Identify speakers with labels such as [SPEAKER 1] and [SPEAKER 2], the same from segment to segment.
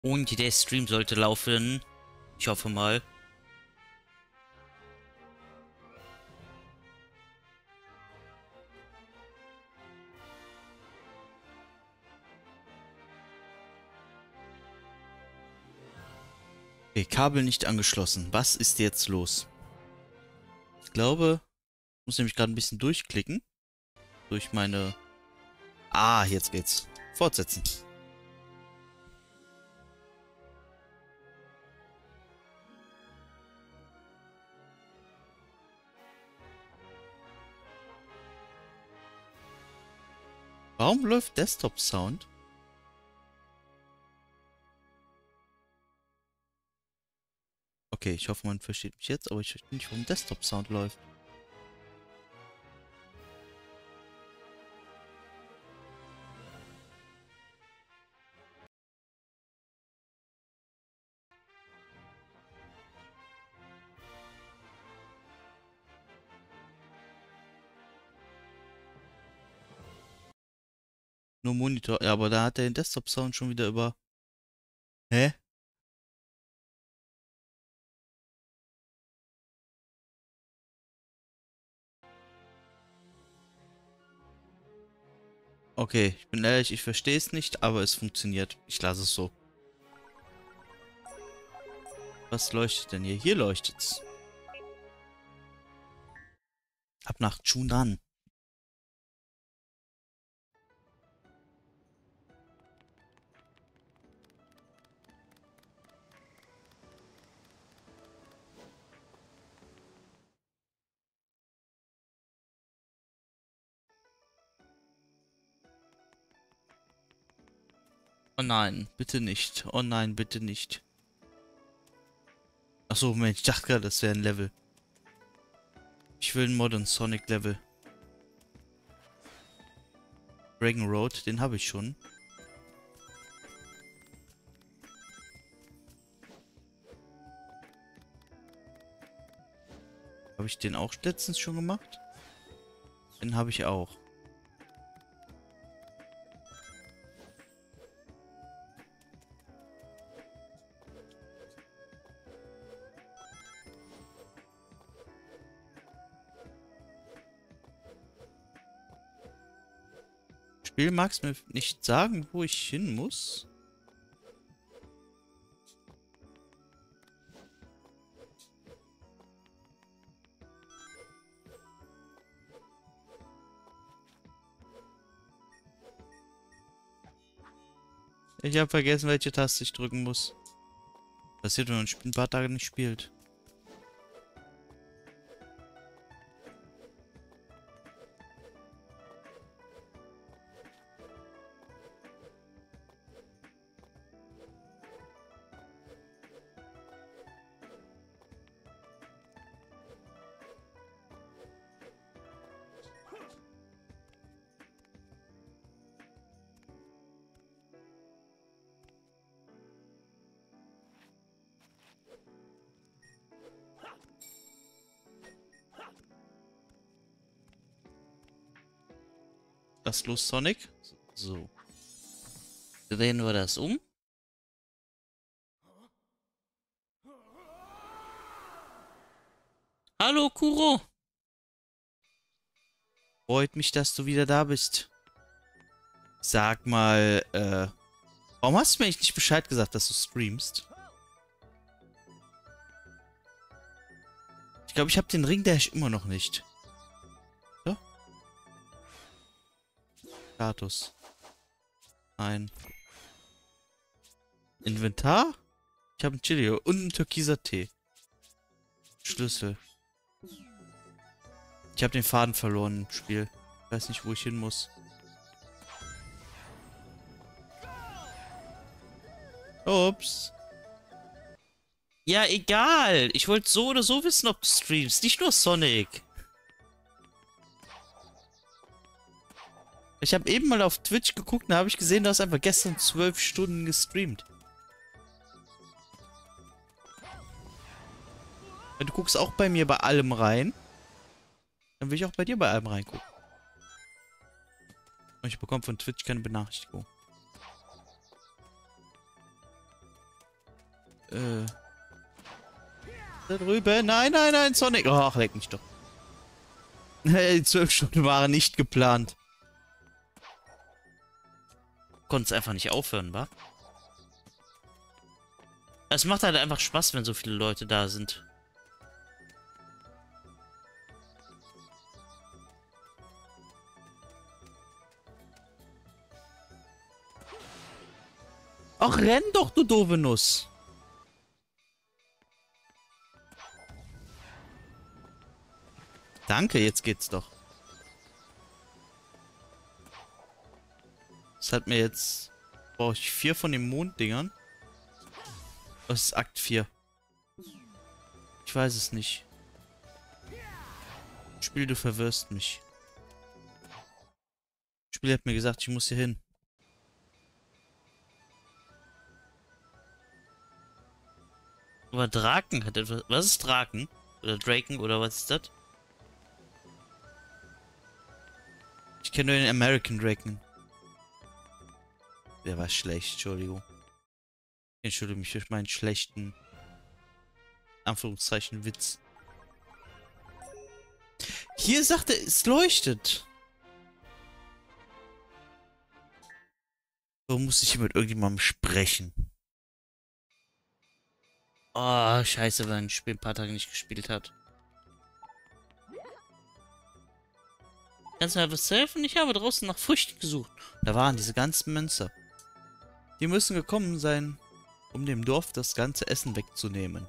[SPEAKER 1] Und der Stream sollte laufen. Ich hoffe mal. Okay, Kabel nicht angeschlossen. Was ist jetzt los? Ich glaube, ich muss nämlich gerade ein bisschen durchklicken. Durch meine... Ah, jetzt geht's. Fortsetzen. Warum läuft Desktop-Sound? Okay, ich hoffe, man versteht mich jetzt, aber ich verstehe nicht, warum Desktop-Sound läuft. Nur Monitor. Ja, aber da hat der den Desktop-Sound schon wieder über... Hä? Okay, ich bin ehrlich, ich verstehe es nicht, aber es funktioniert. Ich lasse es so. Was leuchtet denn hier? Hier leuchtet's. Ab nach Chunan. Oh nein, bitte nicht. Oh nein, bitte nicht. Achso, Moment, ich dachte gerade, das wäre ein Level. Ich will ein Modern Sonic Level. Dragon Road, den habe ich schon. Habe ich den auch letztens schon gemacht? Den habe ich auch. Spiel mag's mir nicht sagen, wo ich hin muss. Ich habe vergessen, welche Taste ich drücken muss. Passiert, wenn man ein paar Tage nicht spielt. Lass los, Sonic. So. Drehen wir das um. Hallo, Kuro. Freut mich, dass du wieder da bist. Sag mal, warum hast du mir eigentlich nicht Bescheid gesagt, dass du streamst? Ich glaube, ich habe den Ring-Dash immer noch nicht. So? Status. Nein. Inventar? Ich habe ein Chili und ein türkiser Tee. Schlüssel. Ich habe den Faden verloren im Spiel. Ich weiß nicht, wo ich hin muss. Ups. Ja, egal. Ich wollte so oder so wissen, ob du streamst. Nicht nur Sonic. Ich habe eben mal auf Twitch geguckt und da habe ich gesehen, du hast einfach gestern 12 Stunden gestreamt. Wenn du guckst auch bei mir bei allem rein, dann will ich auch bei dir bei allem reingucken. Und ich bekomme von Twitch keine Benachrichtigung. Da drüben. Nein, nein, nein, Sonic. Oh, ach, leck mich doch. Die 12 Stunden waren nicht geplant. Konntest einfach nicht aufhören, wa? Es macht halt einfach Spaß, wenn so viele Leute da sind. Ach, renn doch, du doofe Nuss. Danke, jetzt geht's doch. Das hat mir jetzt... Brauche ich 4 von den Monddingern? Das ist Akt 4. Ich weiß es nicht. Spiel, du verwirrst mich. Das Spiel hat mir gesagt, ich muss hier hin. Aber Draken hat etwas... Was ist Draken? Oder Draken oder was ist das? Ich kenne nur den American Draken. Der war schlecht, Entschuldigung. Ich entschuldige mich für meinen schlechten... Anführungszeichen Witz. Hier sagt er, es leuchtet. So muss ich hier mit irgendjemandem sprechen. Oh, scheiße, wenn ein Spiel ein paar Tage nicht gespielt hat. Kannst du mir was helfen? Ich habe draußen nach Früchten gesucht. Da waren diese ganzen Münzer. Die müssen gekommen sein, um dem Dorf das ganze Essen wegzunehmen.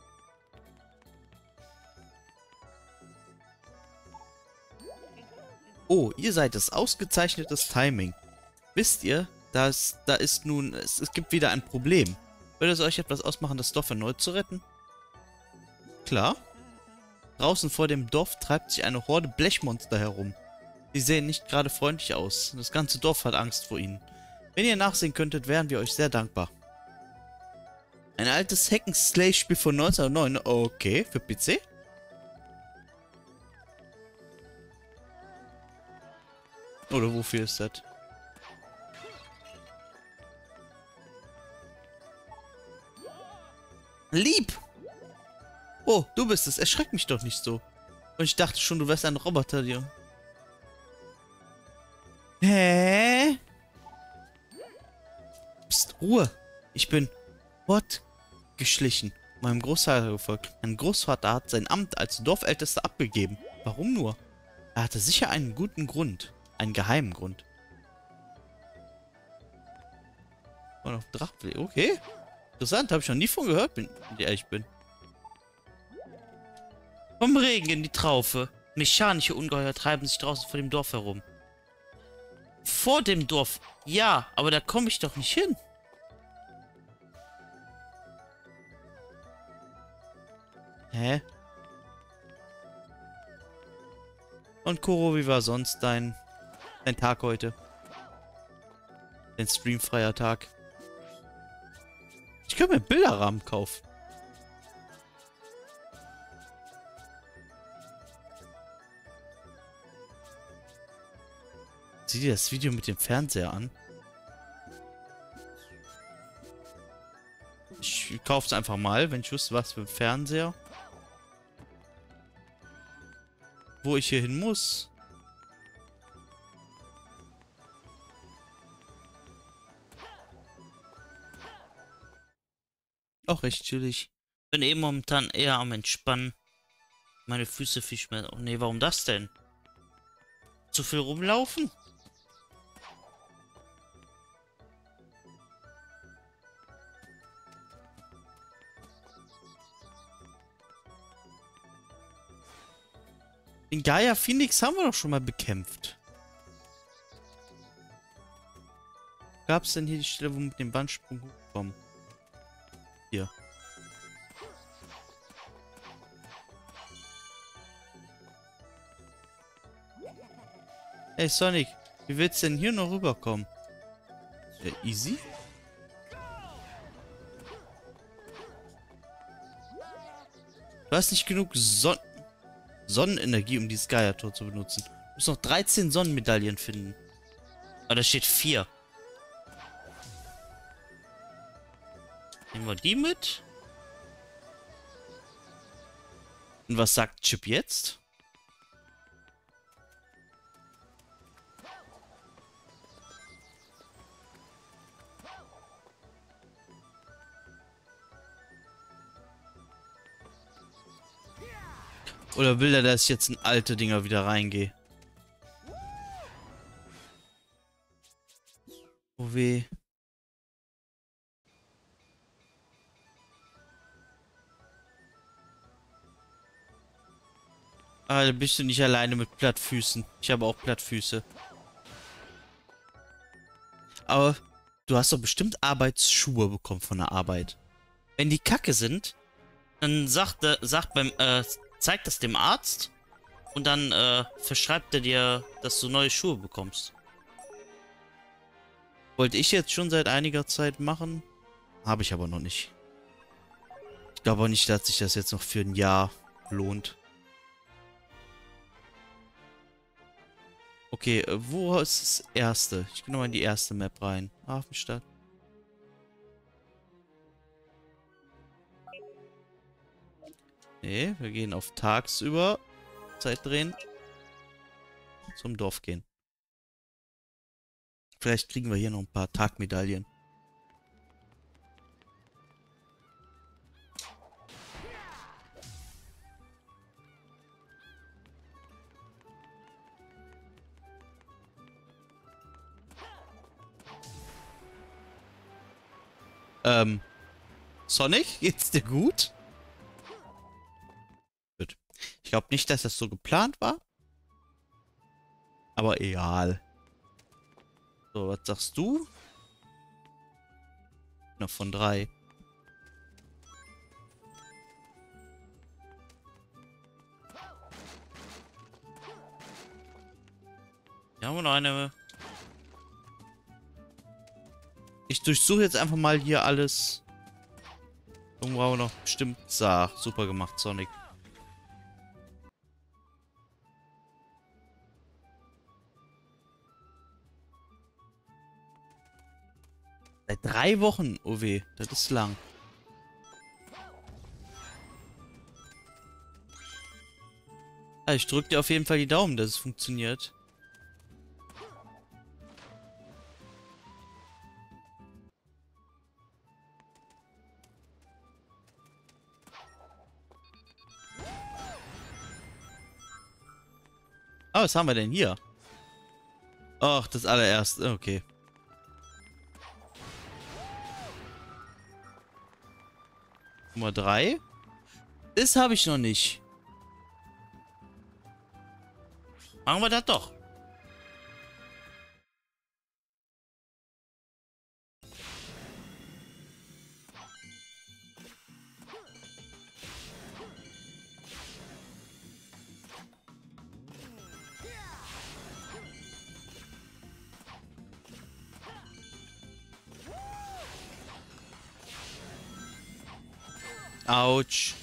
[SPEAKER 1] Oh, ihr seid es. Ausgezeichnetes Timing. Wisst ihr, es gibt wieder ein Problem. Würde es euch etwas ausmachen, das Dorf erneut zu retten? Klar. Draußen vor dem Dorf treibt sich eine Horde Blechmonster herum. Sie sehen nicht gerade freundlich aus. Das ganze Dorf hat Angst vor ihnen. Wenn ihr nachsehen könntet, wären wir euch sehr dankbar. Ein altes Hack-and-Slay-Spiel von 1909. Okay, für PC? Oder wofür ist das? Lieb! Oh, du bist es. Erschreck mich doch nicht so. Und ich dachte schon, du wärst ein Roboter, dir. Hä? Psst, Ruhe. Ich bin fortgeschlichen. Meinem Großvater gefolgt. Mein Großvater hat sein Amt als Dorfältester abgegeben. Warum nur? Er hatte sicher einen guten Grund. Einen geheimen Grund. Und auf Drachen. Okay. Interessant, habe ich noch nie von gehört, wenn ich ehrlich bin. Vom Regen in die Traufe. Mechanische Ungeheuer treiben sich draußen vor dem Dorf herum. Vor dem Dorf? Ja, aber da komme ich doch nicht hin. Hä? Und Koro, wie war sonst dein Tag heute? Dein streamfreier Tag? Ich könnte mir einen Bilderrahmen kaufen. Sieh dir das Video mit dem Fernseher an. Ich kaufe es einfach mal, wenn ich wüsste, was für ein Fernseher. Wo ich hier hin muss. Auch recht chillig. Bin eben momentan eher am Entspannen. Meine Füße viel Schmerz. Oh nee, warum das denn? Zu viel rumlaufen? Den Gaia Phoenix haben wir doch schon mal bekämpft. Gab es denn hier die Stelle, wo wir mit dem Bandsprung hochkommen? Hier. Hey Sonic, wie willst du denn hier noch rüberkommen? Easy? Du hast nicht genug Sonnenenergie, um dieses Gaia-Tor zu benutzen. Du musst noch 13 Sonnenmedaillen finden. Aber da steht 4. Nehmen wir die mit. Und was sagt Chip jetzt? Oder will er, dass ich jetzt in alte Dinger wieder reingehe? Oh weh. Ah, da bist du nicht alleine mit Plattfüßen. Ich habe auch Plattfüße. Aber du hast doch bestimmt Arbeitsschuhe bekommen von der Arbeit. Wenn die kacke sind, dann zeigt das dem Arzt und dann verschreibt er dir, dass du neue Schuhe bekommst. Wollte ich jetzt schon seit einiger Zeit machen, habe ich aber noch nicht. Ich glaube auch nicht, dass sich das jetzt noch für ein Jahr lohnt. Okay, wo ist das erste? Ich gehe nochmal in die erste Map rein. Hafenstadt. Nee, wir gehen auf tagsüber. Zeit drehen. Zum Dorf gehen. Vielleicht kriegen wir hier noch ein paar Tagmedaillen. Sonic, geht's dir gut? Gut. Ich glaube nicht, dass das so geplant war. Aber egal. So, was sagst du? Noch von 3. Hier haben wir noch eine. Ich durchsuche jetzt einfach mal hier alles. Irgendwo haben wir noch bestimmt. So, super gemacht, Sonic. Seit 3 Wochen, oh weh, das ist lang. Also ich drücke dir auf jeden Fall die Daumen, dass es funktioniert. Ah, was haben wir denn hier? Ach, das allererste, okay. Nummer 3. Das habe ich noch nicht. Machen wir das doch. Autsch.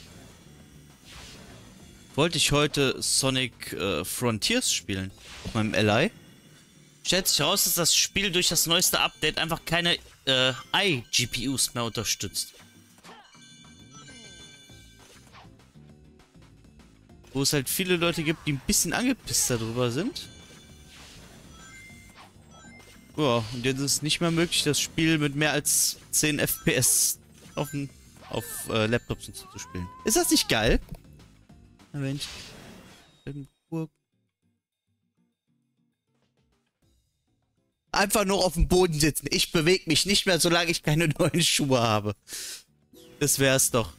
[SPEAKER 1] Wollte ich heute Sonic Frontiers spielen auf meinem Li. Stellt sich heraus, dass das Spiel durch das neueste Update einfach keine iGPUs mehr unterstützt. Wo es halt viele Leute gibt, die ein bisschen angepisst darüber sind. Ja, und jetzt ist es nicht mehr möglich, das Spiel mit mehr als 10 FPS auf Laptops und so zu spielen. Ist das nicht geil? Mensch. Einfach nur auf dem Boden sitzen. Ich bewege mich nicht mehr, solange ich keine neuen Schuhe habe. Das wär's doch.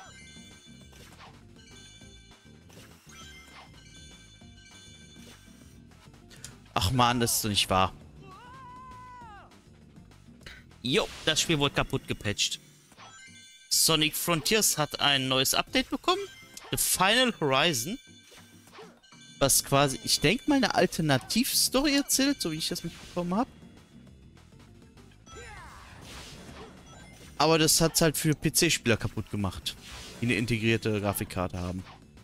[SPEAKER 1] Ach man, das ist doch nicht wahr. Jo, das Spiel wurde kaputt gepatcht. Sonic Frontiers hat ein neues Update bekommen. The Final Horizon. Was quasi, ich denke mal, eine Alternativstory erzählt, so wie ich das mitbekommen habe. Aber das hat es halt für PC-Spieler kaputt gemacht, die eine integrierte Grafikkarte haben.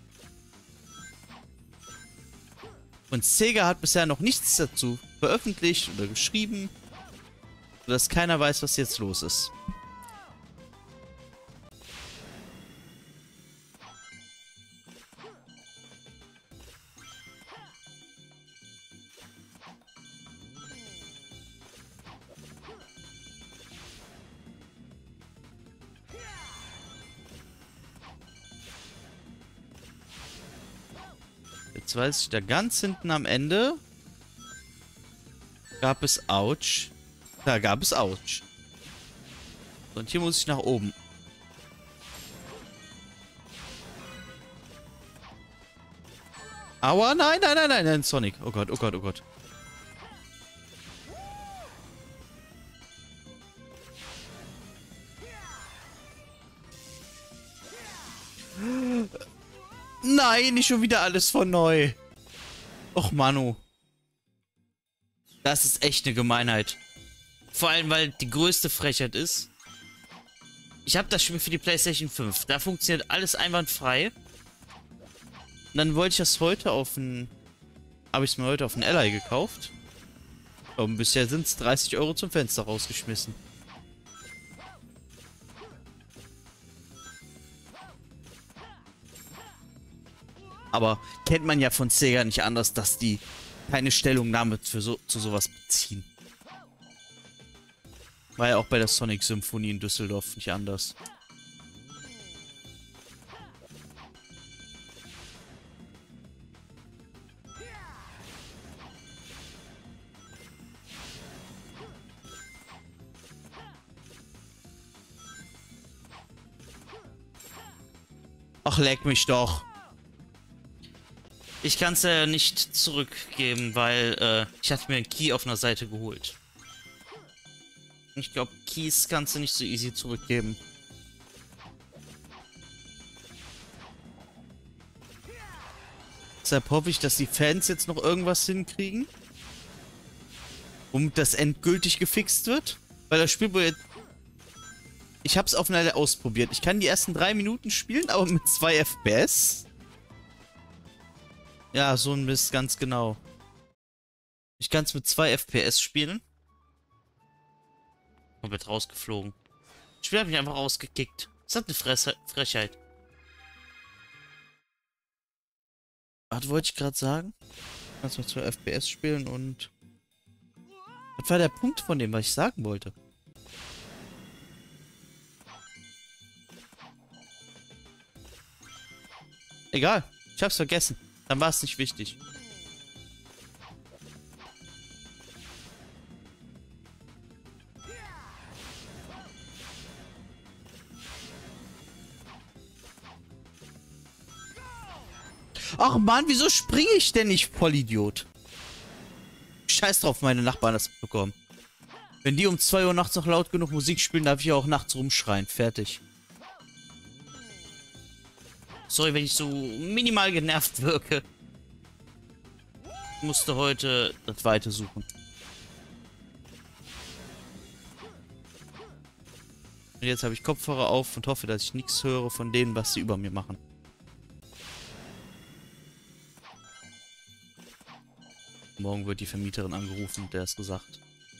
[SPEAKER 1] Und Sega hat bisher noch nichts dazu veröffentlicht oder geschrieben, sodass keiner weiß, was jetzt los ist. Jetzt weiß ich, da ganz hinten am Ende gab es Autsch. Da gab es Autsch. Und hier muss ich nach oben. Aua, nein, nein, nein, nein, nein, Sonic. Oh Gott, oh Gott, oh Gott. Nein, nicht schon wieder alles von neu. Och, Manu. Das ist echt eine Gemeinheit. Vor allem, weil die größte Frechheit ist. Ich habe das Spiel für die PlayStation 5. Da funktioniert alles einwandfrei. Und dann wollte ich das heute auf ein... Habe ich es mir heute auf ein Ally gekauft. Und bisher sind es 30 Euro zum Fenster rausgeschmissen. Aber kennt man ja von Sega nicht anders, dass die keine Stellungnahme für zu sowas beziehen. War ja auch bei der Sonic Symphonie in Düsseldorf nicht anders. Ach, leck mich doch. Ich kann es ja nicht zurückgeben, weil ich hatte mir einen Key auf einer Seite geholt. Ich glaube, Keys kannst du nicht so easy zurückgeben. Deshalb hoffe ich, dass die Fans jetzt noch irgendwas hinkriegen, womit das endgültig gefixt wird. Weil das Spiel wurde... Ich habe es auf einer ausprobiert. Ich kann die ersten 3 Minuten spielen, aber mit 2 FPS. Ja, so ein Mist, ganz genau. Ich kann es mit 2 FPS spielen. Komplett rausgeflogen. Das Spiel hat mich einfach rausgekickt. Das hat eine Frechheit. Was wollte ich gerade sagen? Kannst mit 2 FPS spielen und... Was war der Punkt von dem, was ich sagen wollte? Egal. Ich hab's vergessen. Dann war es nicht wichtig. Ach Mann, wieso springe ich denn nicht, Vollidiot? Scheiß drauf, meine Nachbarn das bekommen. Wenn die um 2 Uhr nachts noch laut genug Musik spielen, darf ich auch nachts rumschreien. Fertig. Sorry, wenn ich so minimal genervt wirke. Ich musste heute das Weite suchen. Und jetzt habe ich Kopfhörer auf und hoffe, dass ich nichts höre von denen, was sie über mir machen. Morgen wird die Vermieterin angerufen und der ist gesagt.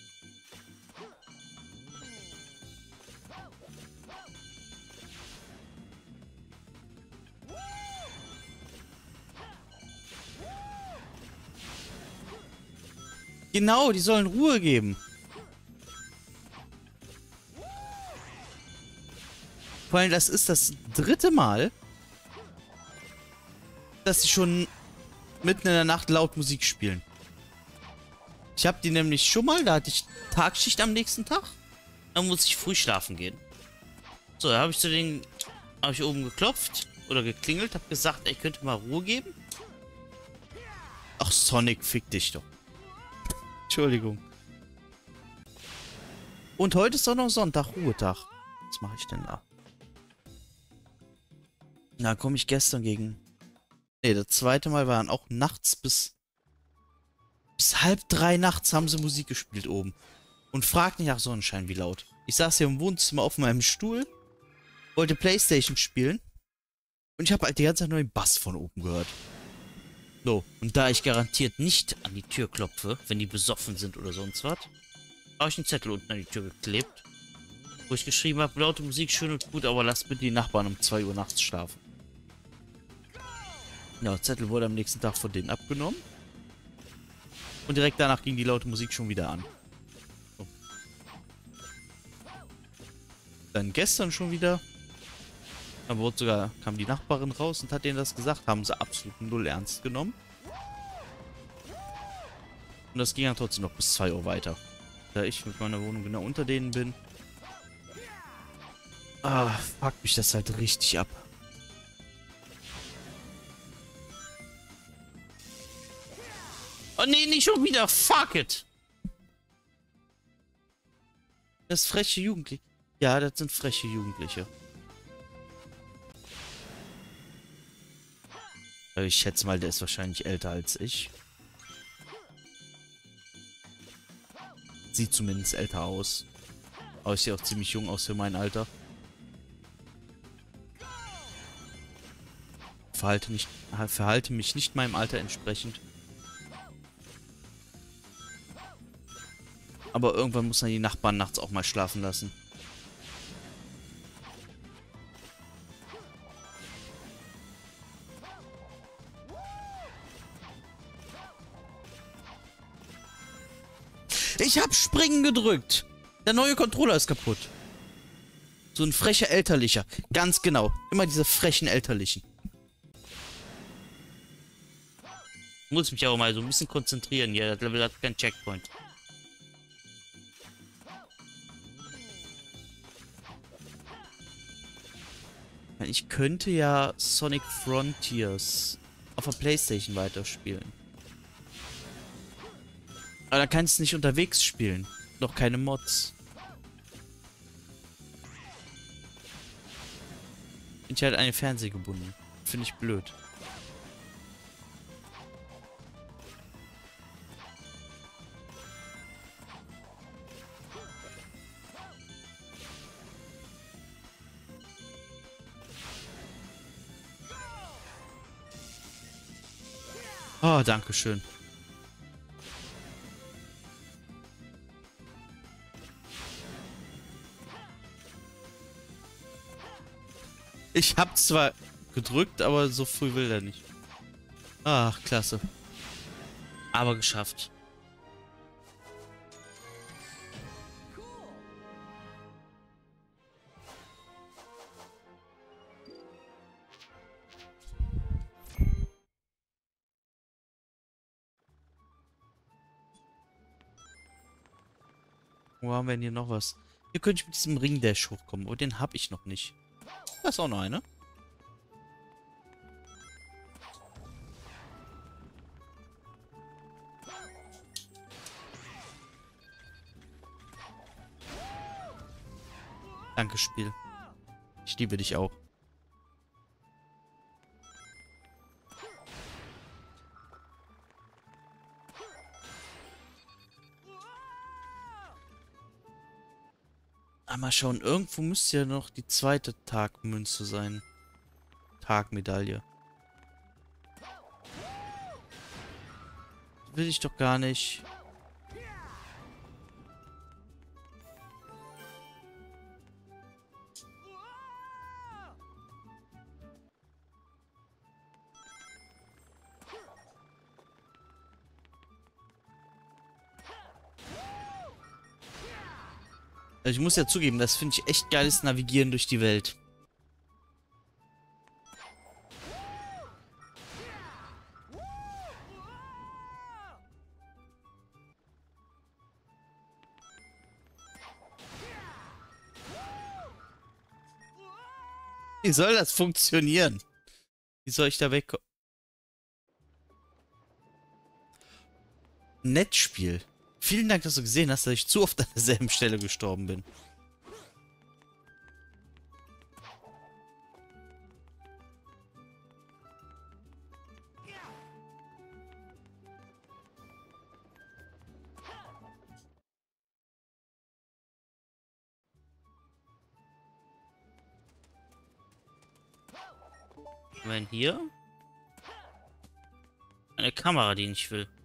[SPEAKER 1] Genau, die sollen Ruhe geben. Vor allem, das ist das 3. Mal, dass sie schon mitten in der Nacht laut Musik spielen. Ich habe die nämlich schon mal, da hatte ich Tagschicht am nächsten Tag. Dann muss ich früh schlafen gehen. So, da habe ich zu denen, habe ich oben geklopft oder geklingelt, habe gesagt, ey, könnt ihr mal Ruhe geben? Ach, Sonic, fick dich doch. Entschuldigung. Und heute ist doch noch Sonntag, Ruhetag. Was mache ich denn da? Na, komme ich gestern gegen... Ne, das 2. Mal waren auch nachts bis 2:30 nachts haben sie Musik gespielt oben. Und fragt nicht nach Sonnenschein, wie laut. Ich saß hier im Wohnzimmer auf meinem Stuhl, wollte PlayStation spielen und ich habe halt die ganze Zeit nur den Bass von oben gehört. So, und da ich garantiert nicht an die Tür klopfe, wenn die besoffen sind oder sonst was, habe ich einen Zettel unten an die Tür geklebt, wo ich geschrieben habe, laute Musik schön und gut, aber lasst bitte die Nachbarn um 2 Uhr nachts schlafen. Ja, der Zettel wurde am nächsten Tag von denen abgenommen. Und direkt danach ging die laute Musik schon wieder an. So. Dann gestern schon wieder. Dann wurde sogar, kam die Nachbarin raus und hat denen das gesagt. Haben sie absolut null ernst genommen. Und das ging ja trotzdem noch bis 2 Uhr weiter. Da ich mit meiner Wohnung genau unter denen bin. Ah, fuckt mich das halt richtig ab. Oh nee, nicht schon wieder. Fuck it. Das ist freche Jugendliche. Ja, das sind freche Jugendliche. Ich schätze mal, der ist wahrscheinlich älter als ich. Sieht zumindest älter aus. Aber ich sehe auch ziemlich jung aus für mein Alter. Verhalte mich nicht meinem Alter entsprechend. Aber irgendwann muss man die Nachbarn nachts auch mal schlafen lassen. Ich hab Springen gedrückt. Der neue Controller ist kaputt. So ein frecher Elterlicher. Ganz genau. Immer diese frechen Elterlichen. Muss mich auch mal so ein bisschen konzentrieren. Ja, das Level hat keinen Checkpoint. Ich könnte ja Sonic Frontiers auf der PlayStation weiterspielen. Aber dann kannst du nicht unterwegs spielen. Noch keine Mods. Bin ich halt an den Fernseher gebunden. Finde ich blöd. Oh, danke schön. Ich hab zwar gedrückt, aber so früh will er nicht. Ach, klasse. Aber geschafft. Wo haben wir denn hier noch was? Hier könnte ich mit diesem Ring-Dash hochkommen, aber den habe ich noch nicht. Da ist auch noch eine. Danke, Spiel. Ich liebe dich auch. Mal schauen, irgendwo müsste ja noch die zweite Tagmünze sein. Tagmedaille. Will ich doch gar nicht. Also ich muss ja zugeben, das finde ich echt geiles Navigieren durch die Welt. Wie soll das funktionieren? Wie soll ich da wegkommen? Nettspiel. Vielen Dank, dass du gesehen hast, dass ich zu oft an derselben Stelle gestorben bin. Wenn hier eine Kamera, die ich will.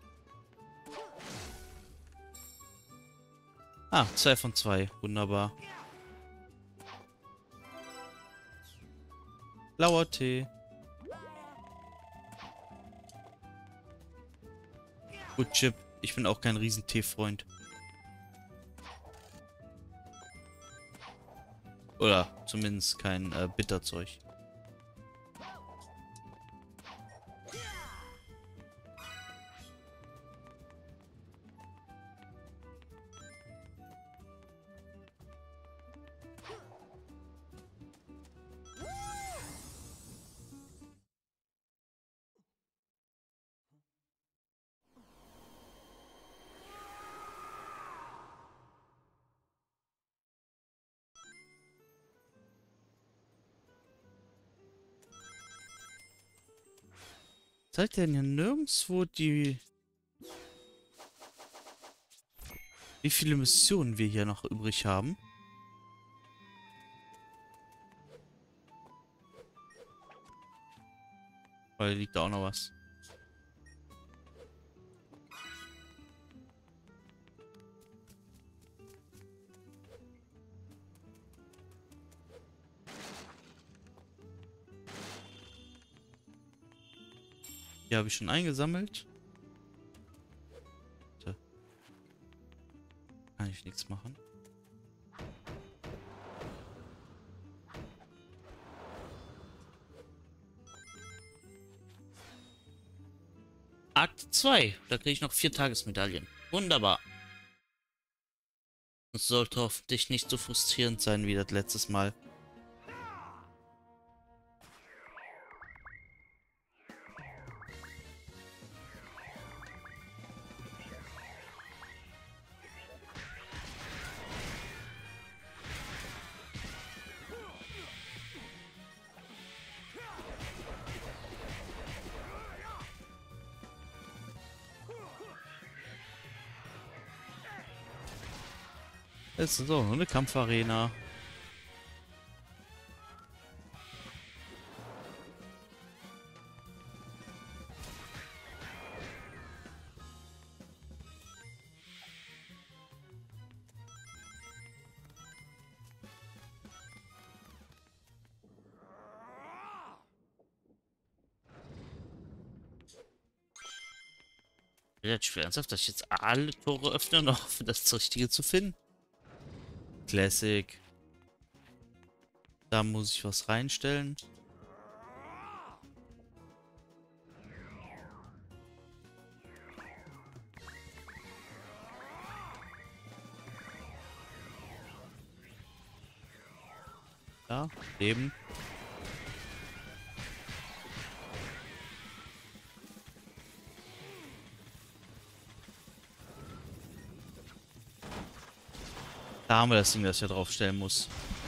[SPEAKER 1] Ah, 2 von 2. Wunderbar. Blauer Tee. Gut, Chip. Ich bin auch kein Riesentee-Freund. Oder zumindest kein Bitterzeug. Zeigt denn hier nirgendwo wie viele Missionen wir hier noch übrig haben? Weil liegt da auch noch was. Die habe ich schon eingesammelt. So. Kann ich nichts machen. Akt 2. Da kriege ich noch 4 Tagesmedaillen. Wunderbar. Es sollte hoffentlich nicht so frustrierend sein wie das letztes Mal. Es ist auch nur eine Kampfarena. Jetzt schwer ernsthaft, dass ich jetzt alle Tore öffne und hoffe, das Richtige zu finden. Classic. Da muss ich was reinstellen. Ja, Leben. Da haben wir das Ding, das ich ja draufstellen muss.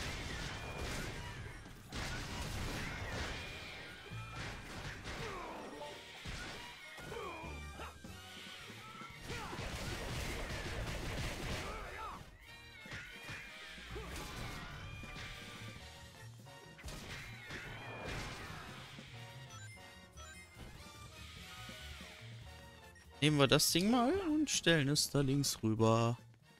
[SPEAKER 1] Nehmen wir das Ding mal und stellen es da links rüber.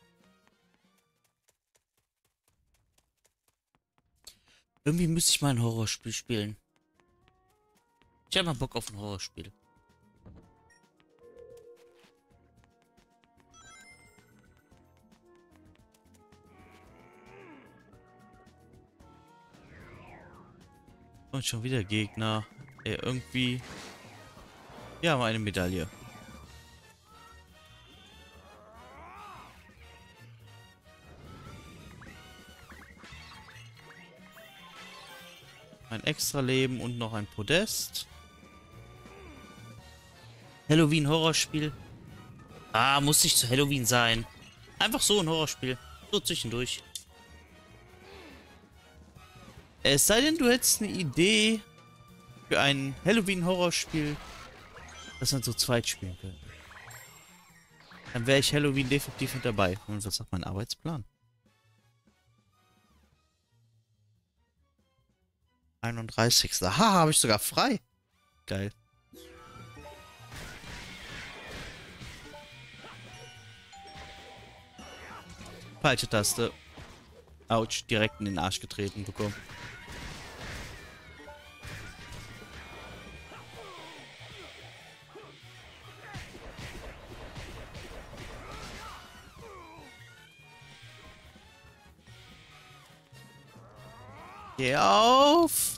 [SPEAKER 1] Irgendwie müsste ich mal ein Horrorspiel spielen. Ich habe mal Bock auf ein Horrorspiel. Und schon wieder Gegner. Ey, irgendwie... Wir haben eine Medaille. Ein extra Leben und noch ein Podest. Halloween-Horrorspiel. Ah, muss nicht zu Halloween sein. Einfach so ein Horrorspiel. So zwischendurch. Es sei denn, du hättest eine Idee für ein Halloween-Horrorspiel, das man zu zweit spielen könnte. Dann wäre ich Halloween definitiv mit dabei. Und was sagt mein Arbeitsplan? 31. Ha, habe ich sogar frei. Geil. Falsche Taste. Autsch, direkt in den Arsch getreten bekommen. Geh auf!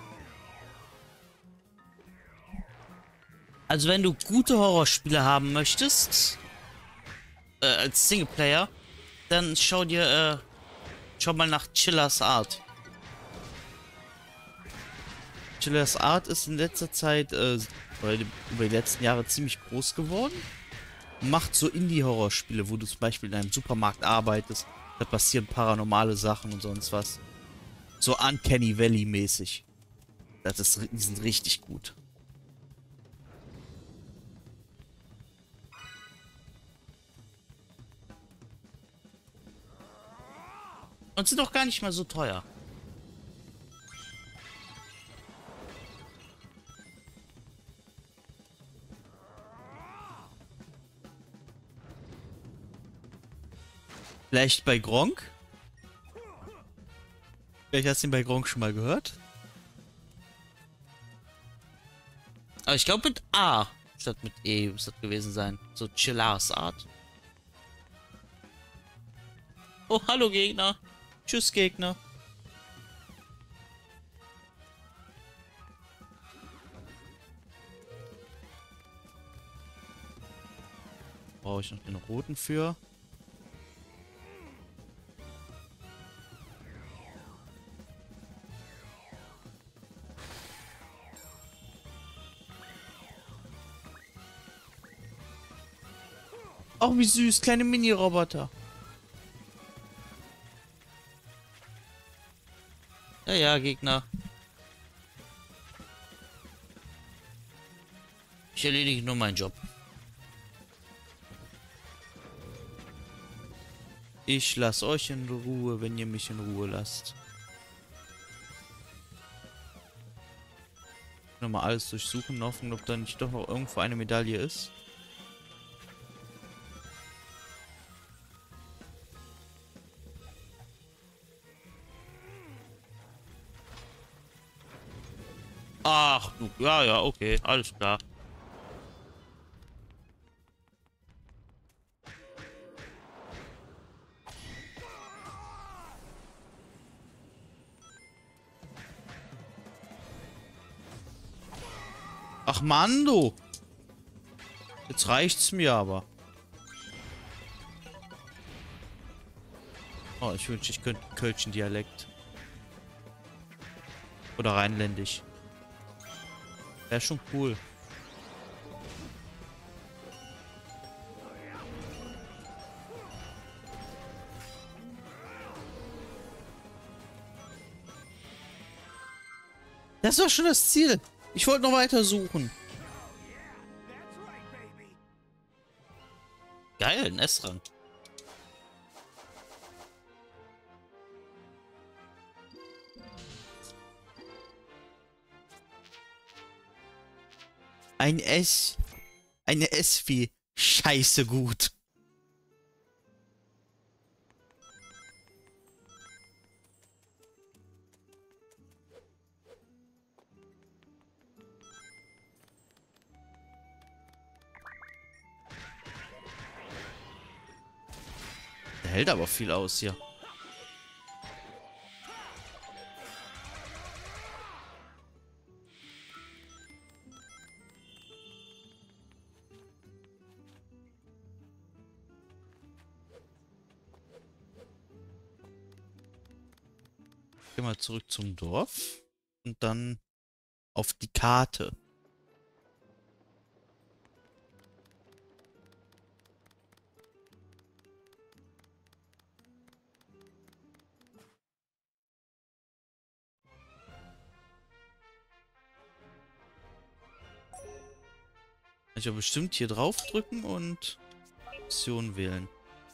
[SPEAKER 1] Also wenn du gute Horrorspiele haben möchtest, als Singleplayer, dann schau mal nach Chillers Art. Chillers Art ist in letzter Zeit, oder über die letzten Jahre ziemlich groß geworden. Macht so Indie-Horrorspiele, wo du zum Beispiel in einem Supermarkt arbeitest, da passieren paranormale Sachen und sonst was. So Uncanny Valley mäßig. Die sind richtig gut. Und sind auch gar nicht mal so teuer. Vielleicht bei Gronkh? Vielleicht hast du ihn bei Gronkh schon mal gehört. Aber ich glaube mit A statt mit E muss das gewesen sein. So Chillars Art. Oh, hallo Gegner. Tschüss Gegner. Brauche ich noch den roten für. Ach, wie süß, kleine Mini-Roboter. Ja, ja, Gegner. Ich erledige nur meinen Job. Ich lasse euch in Ruhe, wenn ihr mich in Ruhe lasst. Nochmal alles durchsuchen, hoffen, ob da nicht doch noch irgendwo eine Medaille ist. Ach, du, ja, ja, okay, alles klar. Ach, Mann, du. Jetzt reicht's mir aber. Oh, ich wünschte, ich könnte Kölschen Dialekt. Oder rheinländisch. Wäre schon cool. Das war schon das Ziel. Ich wollte noch weiter suchen. Geil, ein S-Rang. Ein S. Eine S wie scheiße gut. Der hält aber viel aus hier. Gehen wir zurück zum Dorf. Und dann auf die Karte. Ich ja bestimmt hier drauf drücken und Option wählen.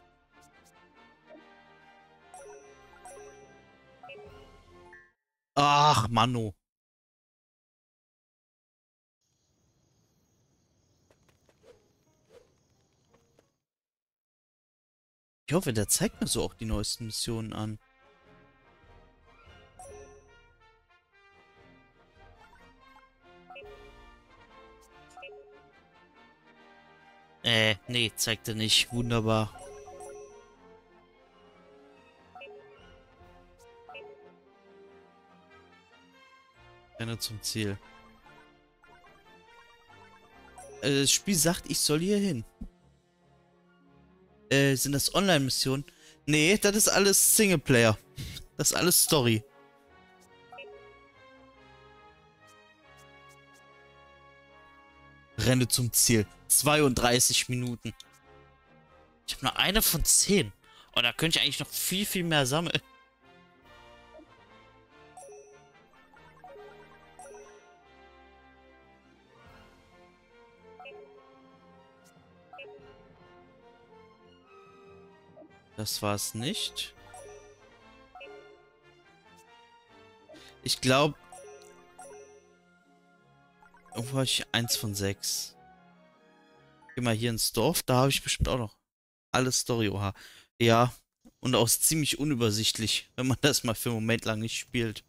[SPEAKER 1] Ach, Mano. Ich hoffe, der zeigt mir so auch die neuesten Missionen an. Nee, zeigt er nicht. Wunderbar. Renne zum Ziel. Das Spiel sagt, ich soll hier hin. Sind das Online-Missionen? Nee, das ist alles Singleplayer. Das ist alles Story. Renne zum Ziel. 32 Minuten. Ich habe nur eine von 10. Oh, da könnte ich eigentlich noch viel, viel mehr sammeln. Das war's nicht. Ich glaube, irgendwo habe ich 1 von 6. Geh mal hier ins Dorf, da habe ich bestimmt auch noch alle Story, oha. Ja, und auch ziemlich unübersichtlich, wenn man das mal für einen Moment lang nicht spielt.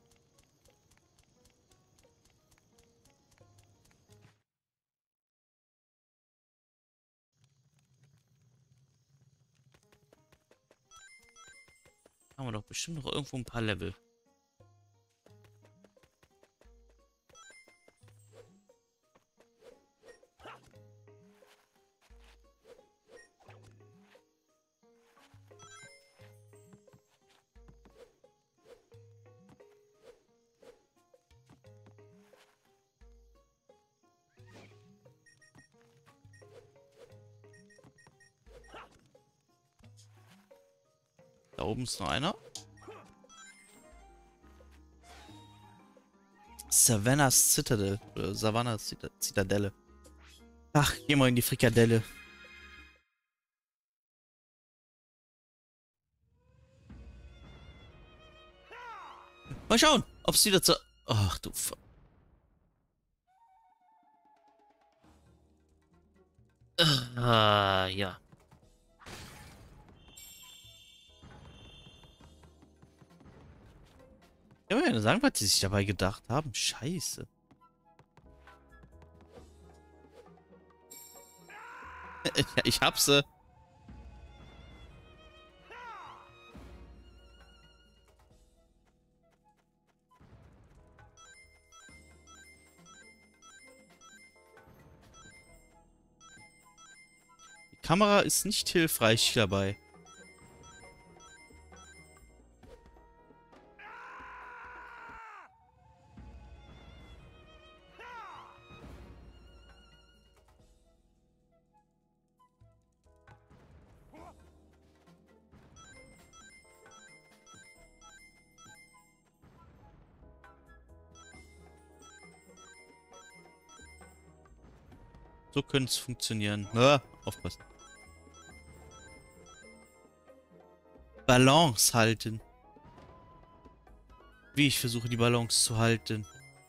[SPEAKER 1] Haben wir doch bestimmt noch irgendwo ein paar Level. Da oben ist noch einer. Savannah's Citadel. Oder Savannah's Zitadelle. Ach, geh mal in die Frikadelle. Mal schauen, ob es wieder zu... Ach du... Ja. Ich kann mir ja sagen, was sie sich dabei gedacht haben. Scheiße. Ich hab sie. Die Kamera ist nicht hilfreich dabei. So könnte es funktionieren. Ah, aufpassen. Balance halten. Wie ich versuche, die Balance zu halten.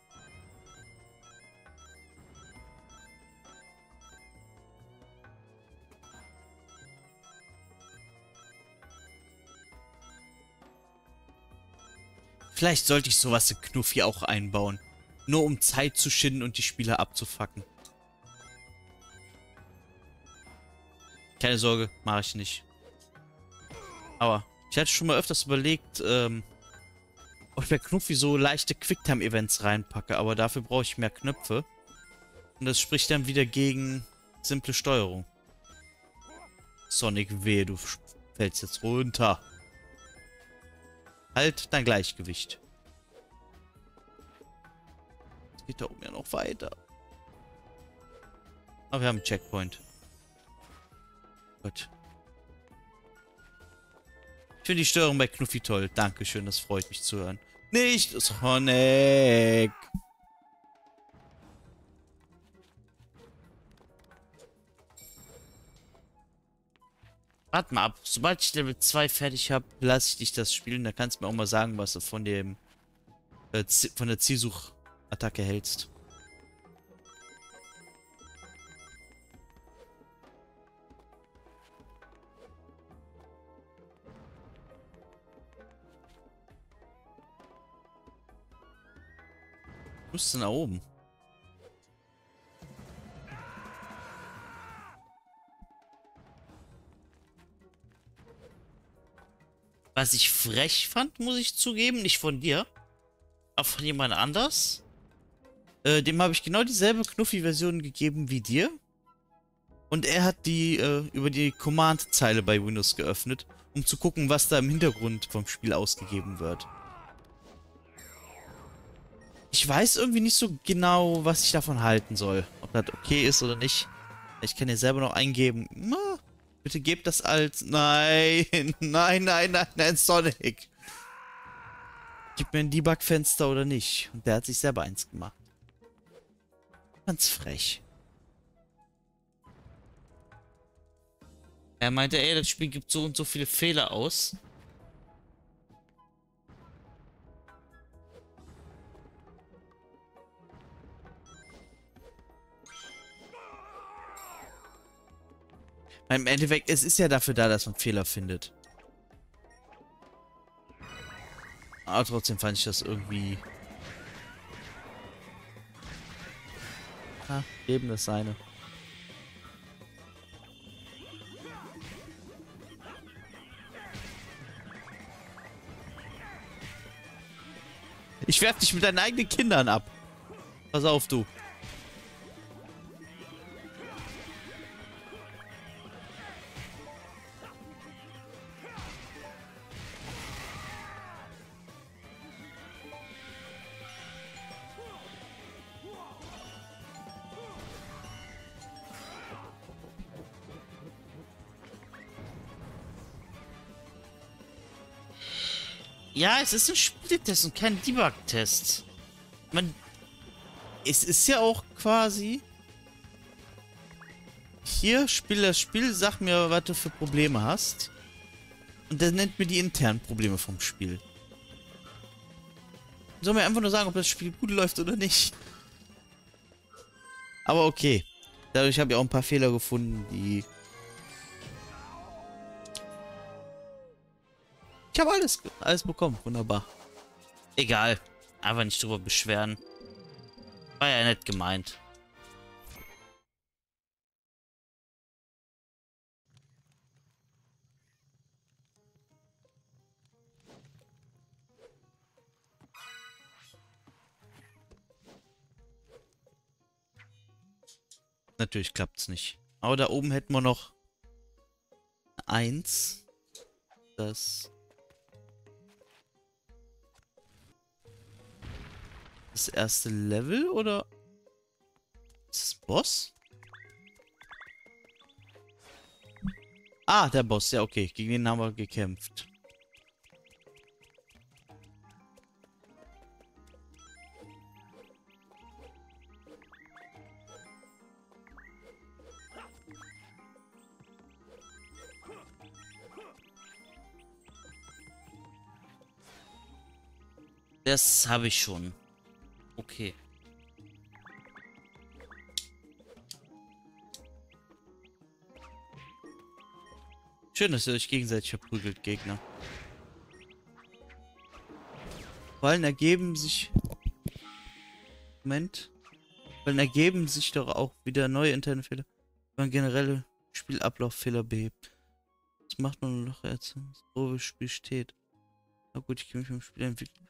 [SPEAKER 1] Vielleicht sollte ich sowas in Knuffi auch einbauen. Nur um Zeit zu schinden und die Spieler abzufacken. Keine Sorge, mache ich nicht. Aber ich hatte schon mal öfters überlegt, ob ich bei Knuffi so leichte Quicktime-Events reinpacke, aber dafür brauche ich mehr Knöpfe. Und das spricht dann wieder gegen simple Steuerung. Sonic, wehe, du fällst jetzt runter. Halt dein Gleichgewicht. Es geht da oben ja noch weiter. Aber wir haben einen Checkpoint. Gut. Ich finde die Steuerung bei Knuffi toll. Dankeschön, das freut mich zu hören. Nicht Sonic! Warte mal ab. Sobald ich Level 2 fertig habe, lasse ich dich das spielen. Da kannst du mir auch mal sagen, was du von dem von der Zielsuchattacke hältst. Du musst nach oben. Was ich frech fand, muss ich zugeben, nicht von dir, aber von jemand anders. Dem habe ich genau dieselbe Knuffi-Version gegeben wie dir. Und er hat die über die Command-Zeile bei Windows geöffnet, um zu gucken, was da im Hintergrund vom Spiel ausgegeben wird. Ich weiß irgendwie nicht so genau, was ich davon halten soll. Ob das okay ist oder nicht. Ich kann ja selber noch eingeben. Na, bitte gebt das als... Nein, nein, nein, nein, nein, Sonic. Gib mir ein Debug-Fenster oder nicht. Und der hat sich selber eins gemacht. Ganz frech. Er meinte, ey, das Spiel gibt so und so viele Fehler aus. Im Endeffekt, es ist ja dafür da, dass man Fehler findet. Aber trotzdem fand ich das irgendwie... Ha, eben das seine. Ich werf dich mit deinen eigenen Kindern ab. Pass auf, du. Ja, es ist ein Spieltest und kein Debug-Test. Es ist ja auch quasi... Hier, spiel das Spiel, sag mir, was du für Probleme hast. Und dann nennt mir die internen Probleme vom Spiel. Soll mir einfach nur sagen, ob das Spiel gut läuft oder nicht. Aber okay. Dadurch habe ich auch ein paar Fehler gefunden, die... Ich habe alles bekommen. Wunderbar. Egal. Einfach nicht drüber beschweren. War ja nett gemeint. Natürlich klappt's nicht. Aber da oben hätten wir noch 1. Das erste Level oder ist das Boss? Ah, der Boss. Ja, okay. Gegen den haben wir gekämpft. Das habe ich schon. Okay. Schön, dass ihr euch gegenseitig verprügelt, Gegner. Vor allem ergeben sich... Moment. Vor allem ergeben sich doch auch wieder neue interne Fehler, wenn man generelle Spielablauffehler behebt. Das macht man noch jetzt, wo das Spiel steht. Na gut, ich kenne mich mit dem Spiel entwickeln.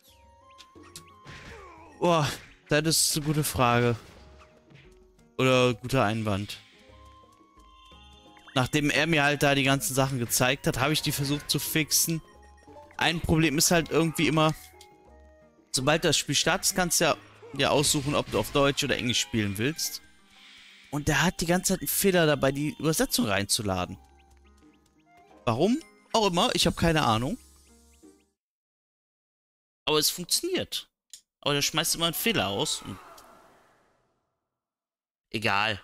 [SPEAKER 1] Boah, das ist eine gute Frage. Oder guter Einwand. Nachdem er mir halt da die ganzen Sachen gezeigt hat, habe ich die versucht zu fixen. Ein Problem ist halt irgendwie immer, sobald du das Spiel startest, kannst du ja dir aussuchen, ob du auf Deutsch oder Englisch spielen willst. Und der hat die ganze Zeit einen Fehler dabei, die Übersetzung reinzuladen. Warum? Auch immer, ich habe keine Ahnung. Aber es funktioniert. Aber der schmeißt immer einen Fehler aus. Und egal.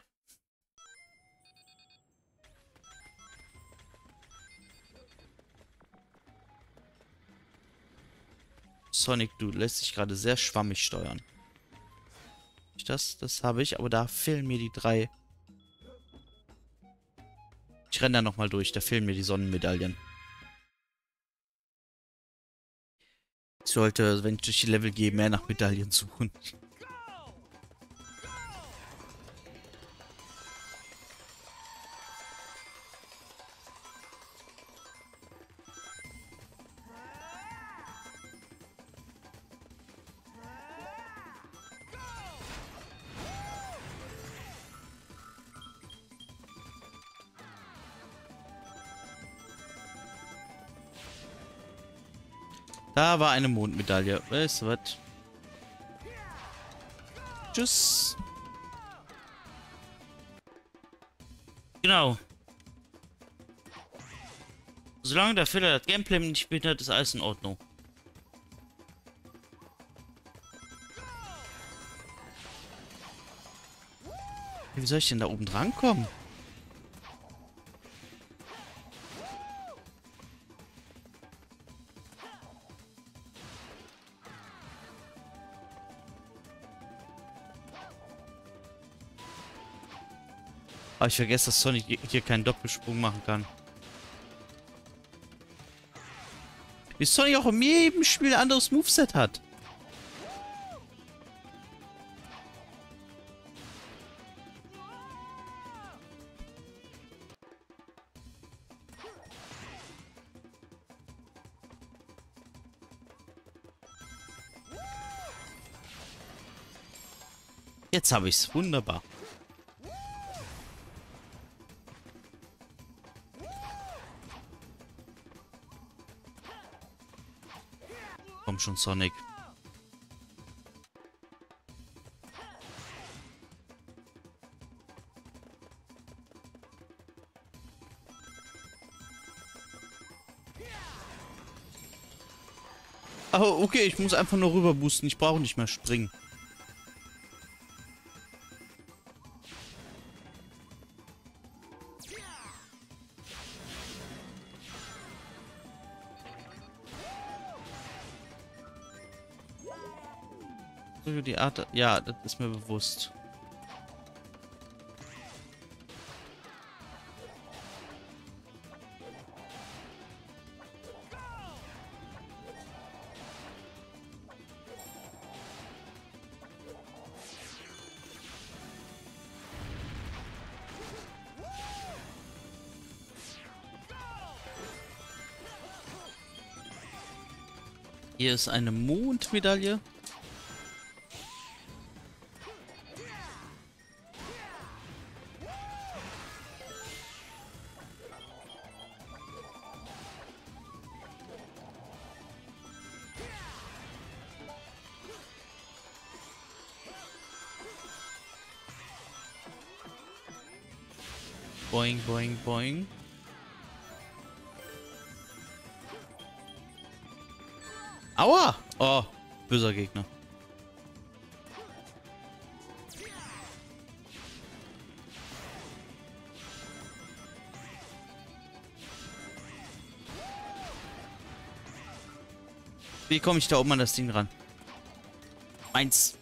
[SPEAKER 1] Sonic, du lässt sich gerade sehr schwammig steuern. Das habe ich, aber da fehlen mir die 3. Ich renne da nochmal durch, da fehlen mir die Sonnenmedaillen. Ich sollte, wenn ich durch die Level gehe, mehr nach Medaillen suchen. Da war eine Mondmedaille. Weißt du was? Tschüss. Genau. Solange der Fehler das Gameplay nicht behindert, ist alles in Ordnung. Wie soll ich denn da oben dran kommen? Aber ich vergesse, dass Sonic hier keinen Doppelsprung machen kann. Wie Sonic auch in jedem Spiel ein anderes Moveset hat. Jetzt habe ich's. Wunderbar. Komm schon, Sonic. Oh, okay, ich muss einfach nur rüber boosten. Ich brauche nicht mehr springen. Die Art, ja, das ist mir bewusst. Hier ist eine Mondmedaille. Boing, boing, boing. Aua! Oh, böser Gegner. Wie komme ich da oben an das Ding ran? Eins.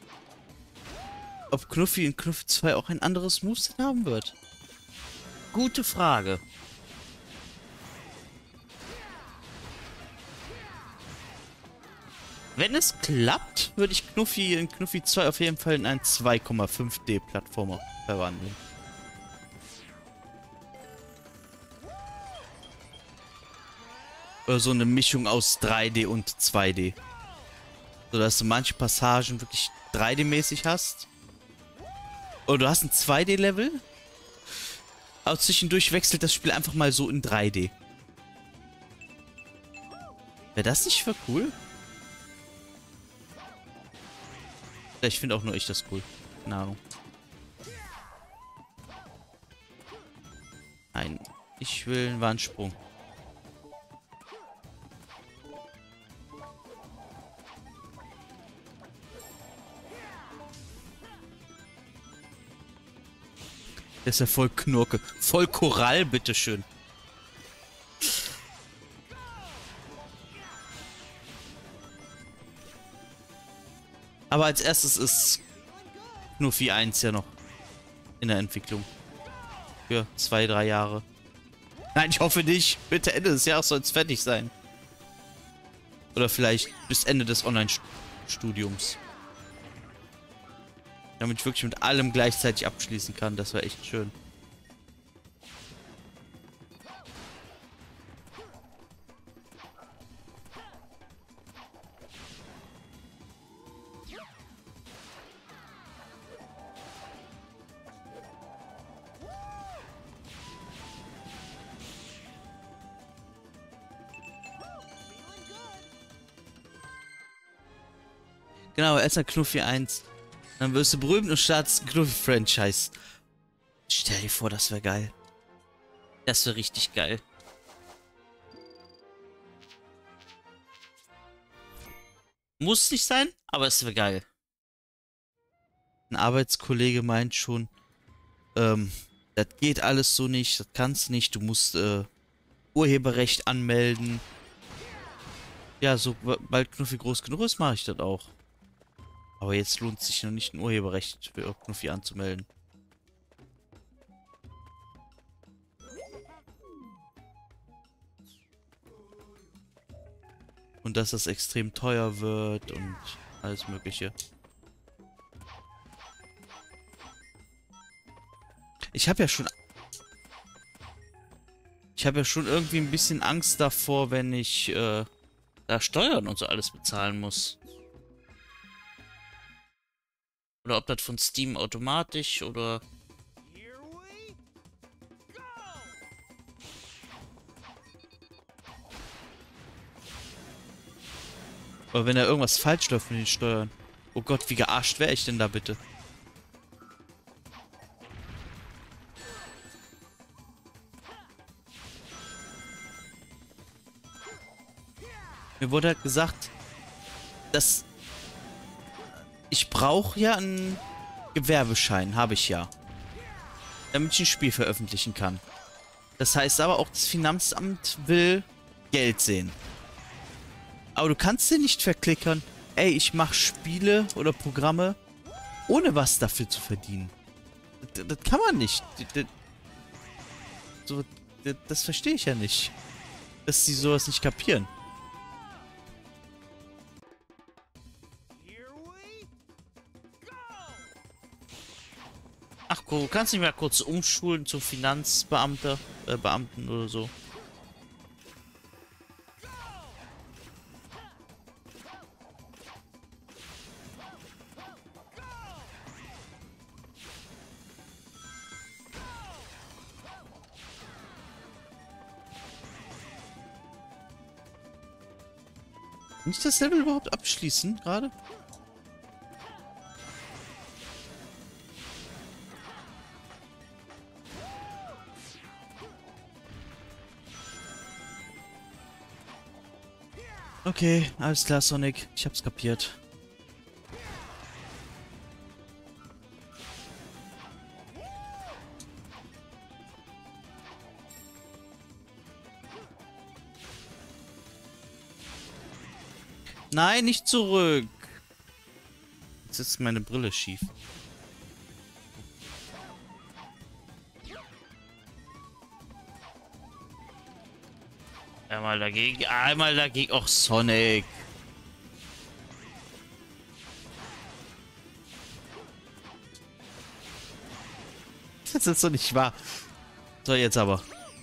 [SPEAKER 1] Ob Knuffi in Knuffi 2 auch ein anderes Moveset haben wird? Gute Frage. Wenn es klappt, würde ich Knuffi in Knuffi 2 auf jeden Fall in einen 2,5D-Plattformer verwandeln. Oder so eine Mischung aus 3D und 2D. So dass du manche Passagen wirklich 3D-mäßig hast. Oder du hast ein 2D-Level. Aber zwischendurch wechselt das Spiel einfach mal so in 3D. Wäre das nicht für cool? Ich finde auch nur ich das cool. Keine Ahnung. Nein, ich will einen Wandsprung. Der ist ja voll Knurke. Voll Korall, bitteschön. Aber als erstes ist Knuffi 1 ja noch in der Entwicklung. Für 2, 3 Jahre. Nein, ich hoffe nicht. Bitte Ende des Jahres soll es fertig sein. Oder vielleicht bis Ende des Online-Studiums. Damit ich wirklich mit allem gleichzeitig abschließen kann. Das wäre echt schön. Genau, erstmal Knuffi 1. Dann wirst du berühmt und startest ein Knuffi-Franchise. Stell dir vor, das wäre geil. Das wäre richtig geil. Muss nicht sein, aber es wäre geil. Ein Arbeitskollege meint schon, das geht alles so nicht, das kannst nicht, du musst Urheberrecht anmelden. Ja, sobald Knuffi groß genug ist, mache ich das auch. Aber jetzt lohnt es sich noch nicht, ein Urheberrecht für Knuffi anzumelden. und dass das extrem teuer wird und alles Mögliche. Ich habe ja schon irgendwie ein bisschen Angst davor, wenn ich da Steuern und so alles bezahlen muss. Oder ob das von Steam automatisch oder... Oder wenn da irgendwas falsch läuft mit den Steuern. Oh Gott, wie gearscht wäre ich denn da bitte? Mir wurde halt gesagt, dass ich brauche ja einen Gewerbeschein, habe ich ja. Damit ich ein Spiel veröffentlichen kann. Das heißt aber auch, das Finanzamt will Geld sehen. Aber du kannst dir nicht verklickern, ey, ich mache Spiele oder Programme, ohne was dafür zu verdienen. Das kann man nicht. Das verstehe ich ja nicht. Dass sie sowas nicht kapieren. Ach, du kannst dich mal kurz umschulen zum Finanzbeamter, Beamten oder so. Kann ich das Level überhaupt abschließen gerade? Okay, alles klar, Sonic. Ich hab's kapiert. Nein, nicht zurück. Jetzt ist meine Brille schief. Einmal dagegen, einmal dagegen. Och, Sonic. Das ist doch nicht wahr. So, jetzt aber.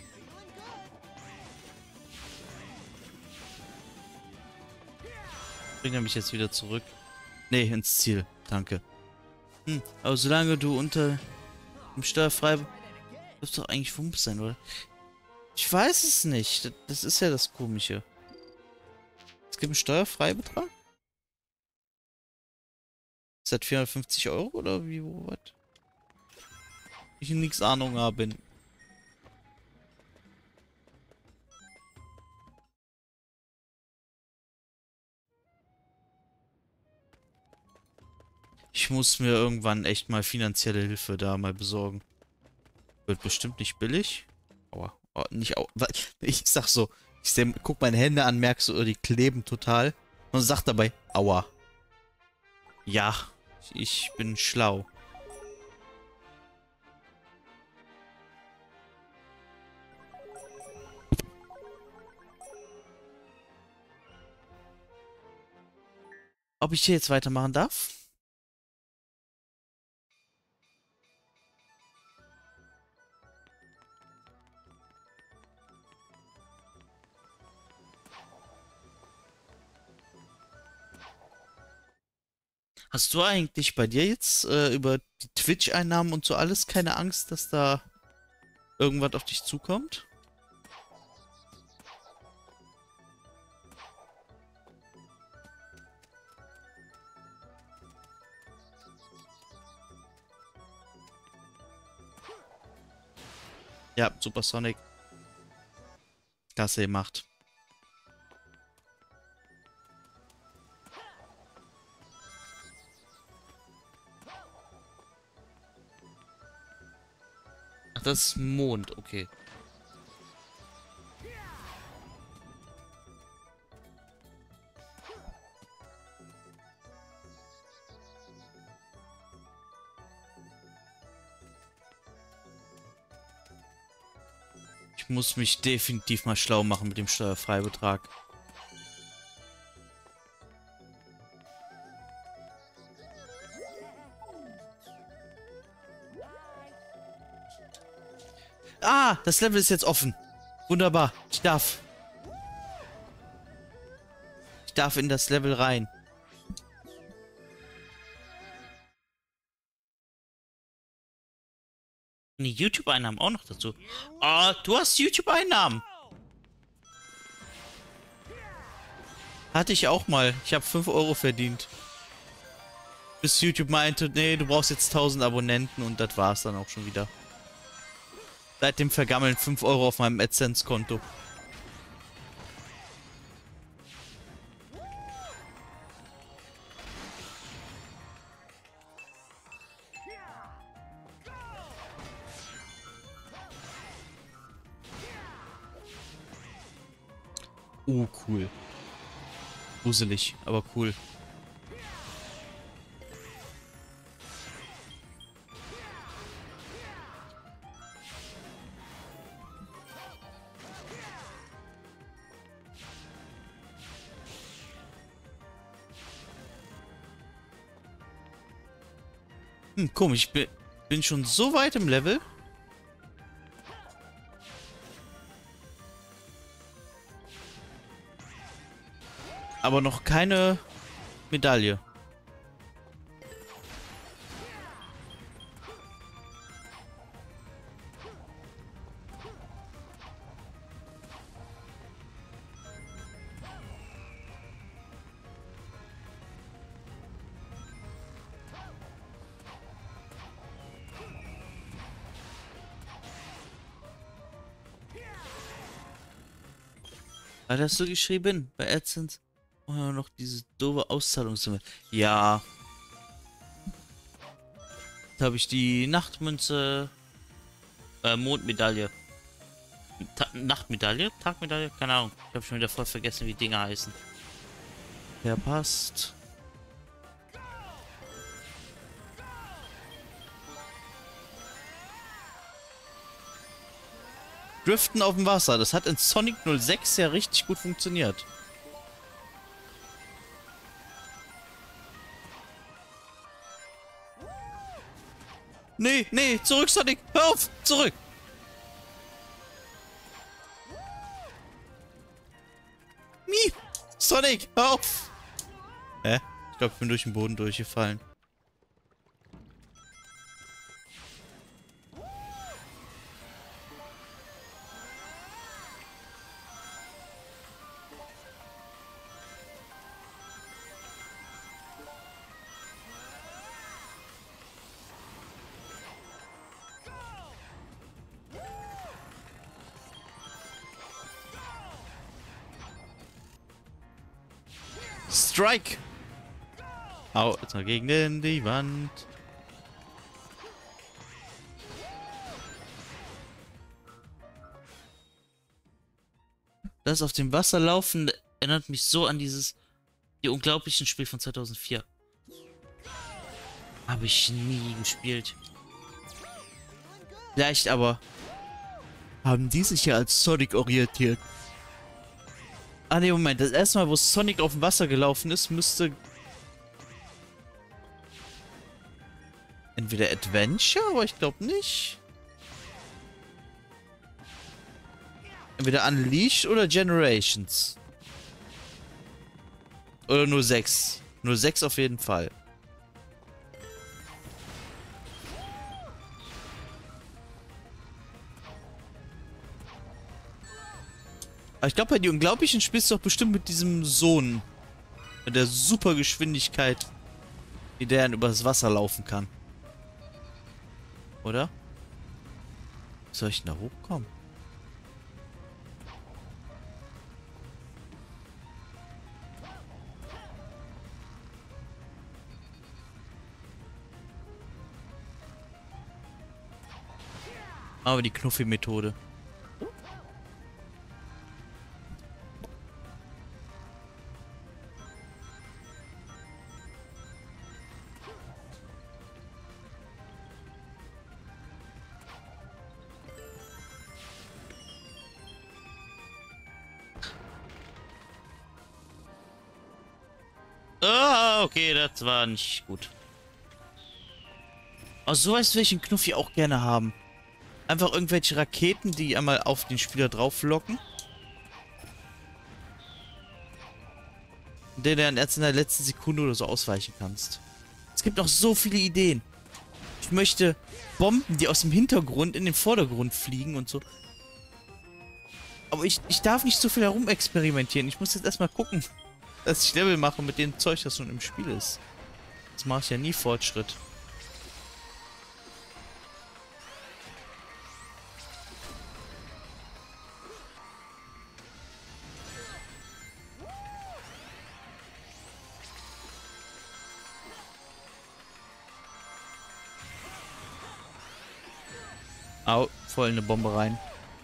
[SPEAKER 1] Bringt er mich jetzt wieder zurück? Nee, ins Ziel. Danke. Aber solange du unter dem steuerfrei... Dürfte doch eigentlich Wumms sein, oder? Ich weiß es nicht. Das ist ja das Komische. Es gibt einen Steuerfreibetrag? Ist das 450 Euro oder wie, wo, was? Ich nix Ahnung habe. Ich muss mir irgendwann echt mal finanzielle Hilfe da mal besorgen. Wird bestimmt nicht billig. Aua. Oh, nicht au. Ich sag so, guck meine Hände an, merkst du, die kleben total. Und sag dabei, aua. Ja, ich bin schlau. Ob ich hier jetzt weitermachen darf? Hast du eigentlich bei dir jetzt über die Twitch-Einnahmen und so alles keine Angst, dass da irgendwas auf dich zukommt? Ja, Super Sonic. Klasse gemacht. Ach, das ist Mond, okay. Ich muss mich definitiv mal schlau machen mit dem Steuerfreibetrag. Ah, das Level ist jetzt offen. Wunderbar. Ich darf. Ich darf in das Level rein. Die YouTube-Einnahmen auch noch dazu. Ah, du hast YouTube-Einnahmen. Hatte ich auch mal. Ich habe 5 Euro verdient. Bis YouTube meinte, nee, du brauchst jetzt 1000 Abonnenten und das war's dann auch schon wieder. Seitdem vergammeln 5 Euro auf meinem AdSense-Konto. Cool. Gruselig, aber cool. Komisch, ich bin schon so weit im Level. Aber noch keine Medaille. Was hast du geschrieben? Bei AdSense? Oh ja, noch diese doofe Auszahlungssumme. Ja. Da habe ich die Nachtmünze. Mondmedaille. Nachtmedaille? Tagmedaille? Keine Ahnung. Ich habe schon wieder voll vergessen, wie Dinge heißen. Ja, passt. Driften auf dem Wasser. Das hat in Sonic 06 ja richtig gut funktioniert. Nee, nee, zurück, Sonic. Hör auf, zurück. Sonic, hör auf. Ich glaube, ich bin durch den Boden durchgefallen. Strike! Au, jetzt mal gegen die Wand. Das auf dem Wasser laufen erinnert mich so an die unglaublichen Spiel von 2004. Habe ich nie gespielt. Vielleicht aber haben die sich ja als Sonic orientiert. Ah ne, Moment. Das erste Mal, wo Sonic auf dem Wasser gelaufen ist, müsste entweder Adventure, aber ich glaube nicht. Entweder Unleashed oder Generations. Oder nur 6. Nur 6 auf jeden Fall. Aber ich glaube, bei die Unglaublichen spielst du doch bestimmt mit diesem Sohn. Mit der super Geschwindigkeit, wie der dann übers Wasser laufen kann. Oder? Wie soll ich denn da hochkommen? Aber die Knuffi-Methode. Ah, okay, das war nicht gut. Aber so weißt du, welchen Knuffi auch gerne haben. Einfach irgendwelche Raketen, die einmal auf den Spieler drauflocken. Und den du dann erst in der letzten Sekunde oder so ausweichen kannst. Es gibt noch so viele Ideen. Ich möchte Bomben, die aus dem Hintergrund in den Vordergrund fliegen und so. Aber ich darf nicht so viel herumexperimentieren. Ich muss jetzt erstmal gucken, dass ich Level mache mit dem Zeug, das schon im Spiel ist. Das mache ich ja nie Fortschritt. Au, voll in eine Bombe rein.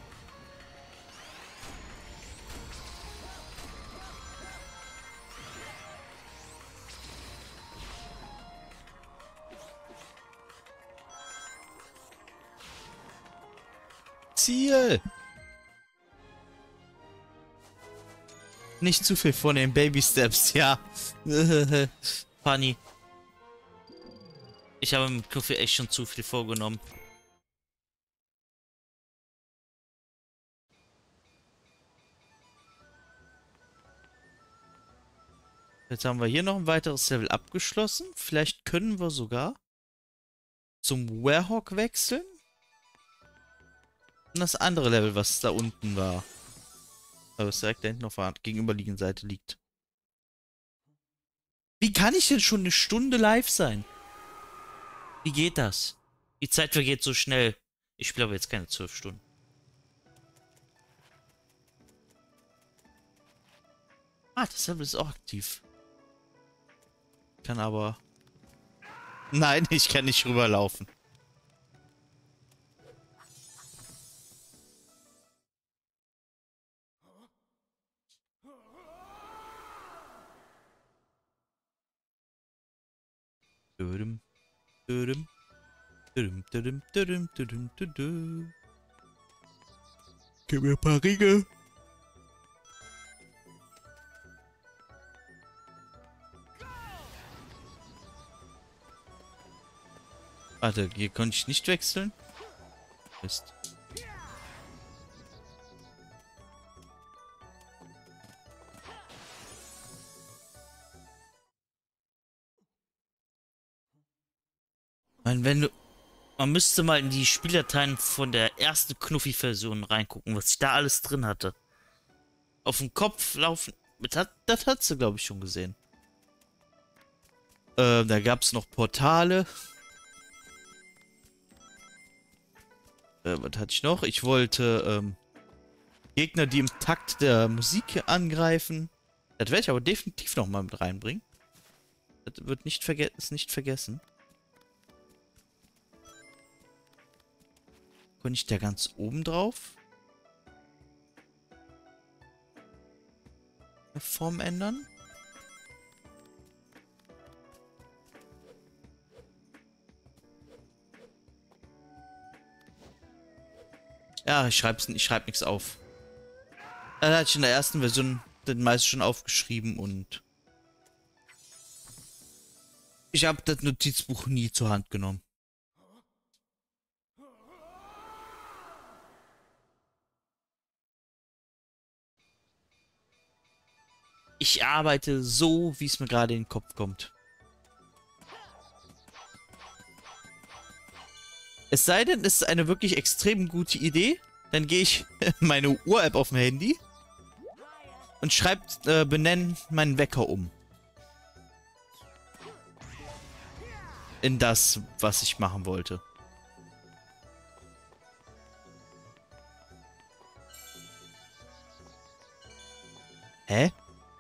[SPEAKER 1] Ziel! Nicht zu viel von den Baby Steps, ja. Funny. Ich habe mit Knuffi echt schon zu viel vorgenommen. Jetzt haben wir hier noch ein weiteres Level abgeschlossen. Vielleicht können wir sogar zum Werehog wechseln. Und das andere Level, was da unten war. Was direkt da hinten auf der gegenüberliegenden Seite liegt. Wie kann ich denn schon eine Stunde live sein? Wie geht das? Die Zeit vergeht so schnell. Ich spiele aber jetzt keine 12 Stunden. Ah, das Level ist auch aktiv. Kann aber... Nein, ich kann nicht rüberlaufen. Dürüm, dürüm, dürüm, dürüm, dürüm, dürüm, dürüm. Gib mir ein paar Ringe. Warte, hier konnte ich nicht wechseln. Mist. Wenn du... Man müsste mal in die Spieldateien von der ersten Knuffi-Version reingucken, was ich da alles drin hatte. Auf dem Kopf laufen... Das hat sie, glaube ich, schon gesehen. Da gab es noch Portale. Was hatte ich noch? Ich wollte Gegner, die im Takt der Musik angreifen. Das werde ich aber definitiv noch mal mit reinbringen. Das wird ist nicht vergessen. Konnte ich da ganz oben drauf? Form ändern? Ja, ich schreibe nichts auf. Da hatte ich in der ersten Version den meisten schon aufgeschrieben und ich habe das Notizbuch nie zur Hand genommen. Ich arbeite so, wie es mir gerade in den Kopf kommt. Es sei denn, es ist eine wirklich extrem gute Idee, dann gehe ich meine Uhr-App auf dem Handy und schreibe benennen meinen Wecker um. In das, was ich machen wollte. Hä?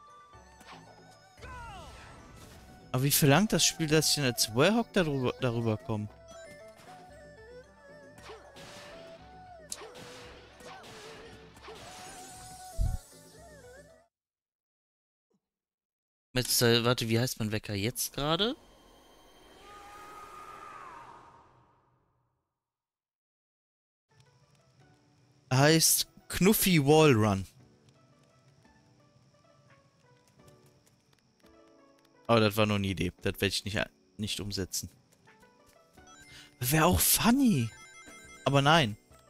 [SPEAKER 1] Aber wie verlangt das Spiel, dass ich in der Werehog darüber komme? Jetzt, warte, wie heißt mein Wecker jetzt gerade? Heißt Knuffi Wallrun. Aber das war nur eine Idee. Das werde ich nicht umsetzen. Wäre auch funny. Aber nein.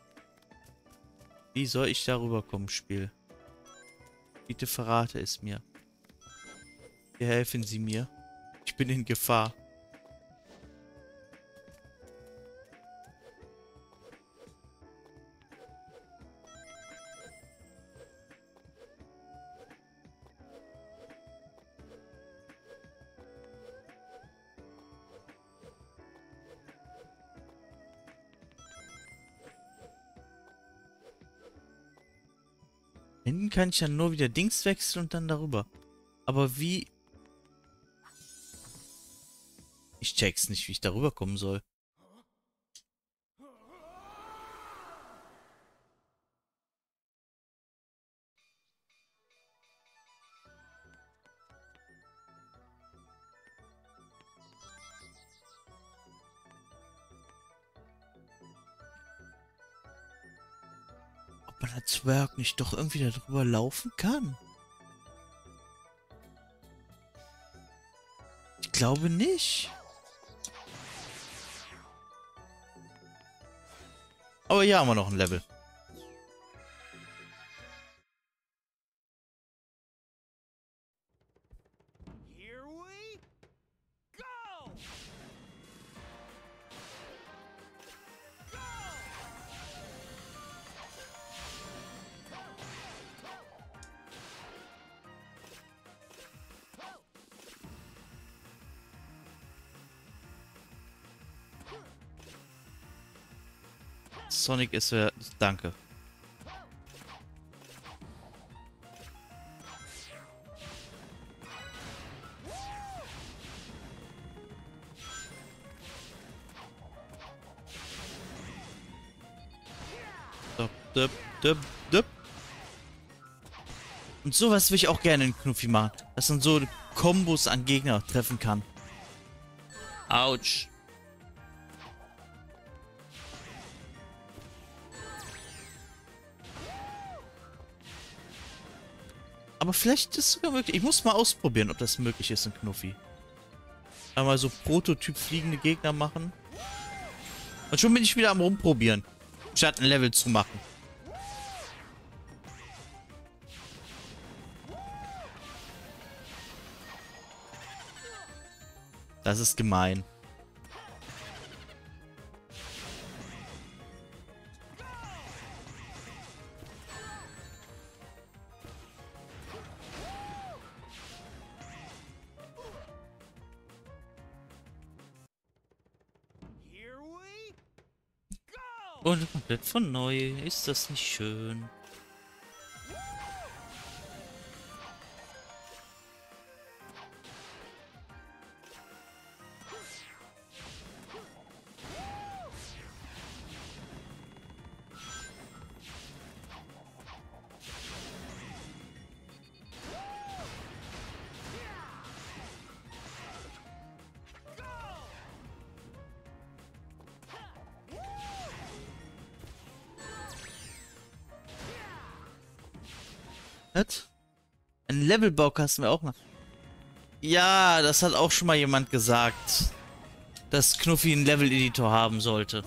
[SPEAKER 1] Wie soll ich darüber kommen, Spiel? Bitte verrate es mir. Bitte helfen Sie mir. Ich bin in Gefahr. Hinten kann ich ja nur wieder Dings wechseln und dann darüber. Aber wie... Ich check's nicht, wie ich darüber kommen soll. Ob man als Zwerg nicht doch irgendwie darüber laufen kann? Ich glaube nicht. Aber hier haben wir noch ein Level.
[SPEAKER 2] Here we go!
[SPEAKER 1] Sonic ist ja... Danke. Dup, dup, dup, dup. Und sowas will ich auch gerne in Knuffi machen. Dass man so Kombos an Gegner treffen kann. Autsch. Aber vielleicht ist es sogar möglich. Ich muss mal ausprobieren, ob das möglich ist in Knuffi. Einmal so Prototyp fliegende Gegner machen. Und schon bin ich wieder am Rumprobieren. Statt ein Level zu machen. Das ist gemein.
[SPEAKER 2] Here we go!
[SPEAKER 1] Und komplett von neu. Ist das nicht schön? Was? Ein Levelbaukasten wäre auch mal. Ja, das hat auch schon mal jemand gesagt. Dass Knuffi einen Level-Editor haben sollte.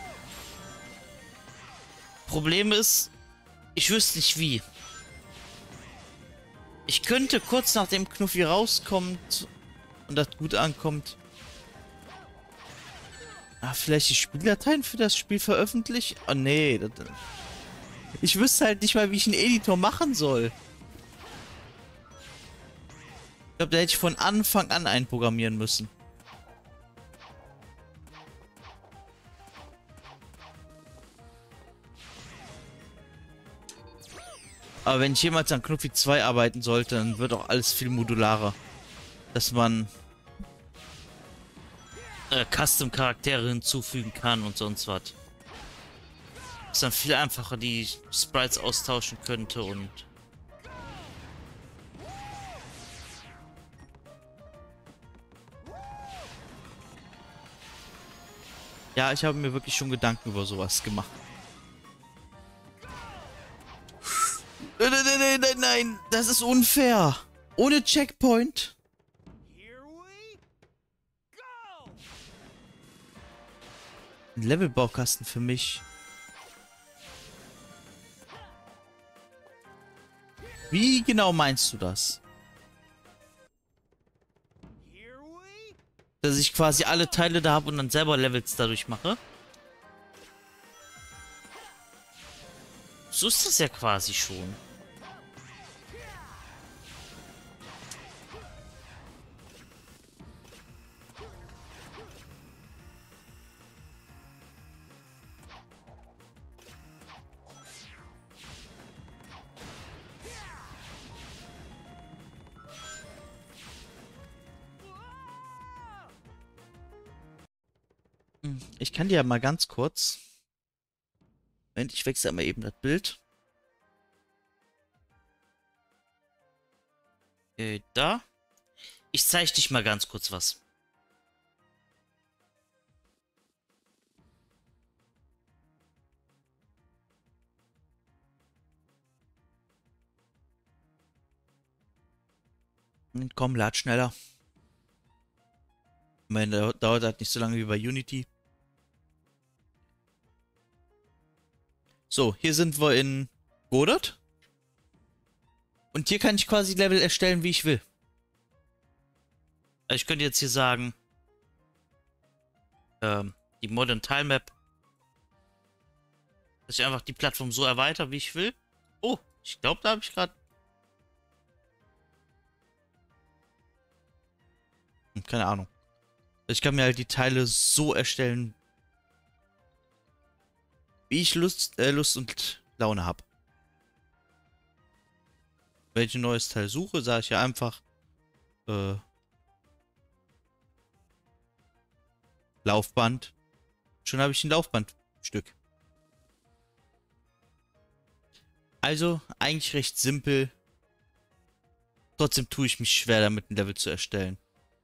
[SPEAKER 1] Problem ist, ich wüsste nicht wie. Ich könnte kurz nachdem Knuffi rauskommt und das gut ankommt, vielleicht die Spieldateien für das Spiel veröffentlichen? Oh nee, ich wüsste halt nicht mal, wie ich einen Editor machen soll. Ich glaube, da hätte ich von Anfang an einprogrammieren müssen. Aber wenn ich jemals an Knuffi 2 arbeiten sollte, dann wird auch alles viel modularer. Dass man Custom-Charaktere hinzufügen kann und sonst was. Dass dann viel einfacher die Sprites austauschen könnte und... Ja, ich habe mir wirklich schon Gedanken über sowas gemacht. Nein, das ist unfair. Ohne Checkpoint.
[SPEAKER 2] Here we go!
[SPEAKER 1] Ein Levelbaukasten für mich. Wie genau meinst du das?
[SPEAKER 2] Here we
[SPEAKER 1] Dass ich quasi alle Teile da habe und dann selber Levels dadurch mache? So ist das ja quasi schon. Ich kann dir ja mal ganz kurz... Moment, ich wechsle mal eben das Bild. Da. Ich zeige dich mal ganz kurz was. Komm, lad schneller. Ich meine, dauert halt nicht so lange wie bei Unity. So, hier sind wir in Godot. Und hier kann ich quasi Level erstellen, wie ich will. Also ich könnte jetzt hier sagen, die Modern Tile Map, dass ich einfach die Plattform so erweitere, wie ich will. Oh, ich glaube, da habe ich gerade... Keine Ahnung. Ich kann mir halt die Teile so erstellen, wie ich Lust und Laune habe. Wenn ich ein neues Teil suche, sage ich ja einfach Laufband. Schon habe ich ein Laufbandstück. Also eigentlich recht simpel. Trotzdem tue ich mich schwer damit, ein Level zu erstellen.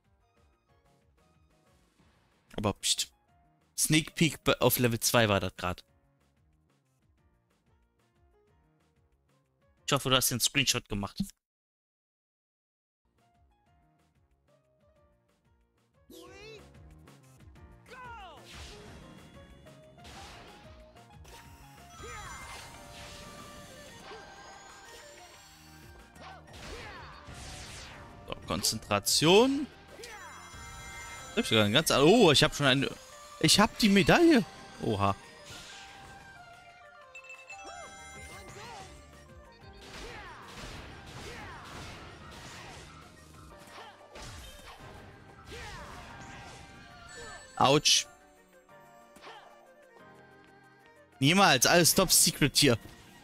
[SPEAKER 1] Aber pst. Sneak Peek auf Level 2 war das gerade. Ich hoffe, du hast den Screenshot gemacht.
[SPEAKER 2] go!
[SPEAKER 1] So, Konzentration. Ich hab sogar ein ganz... Oh, ich habe schon eine... Ich habe die Medaille. Oha. Autsch. Niemals. Alles Top Secret hier.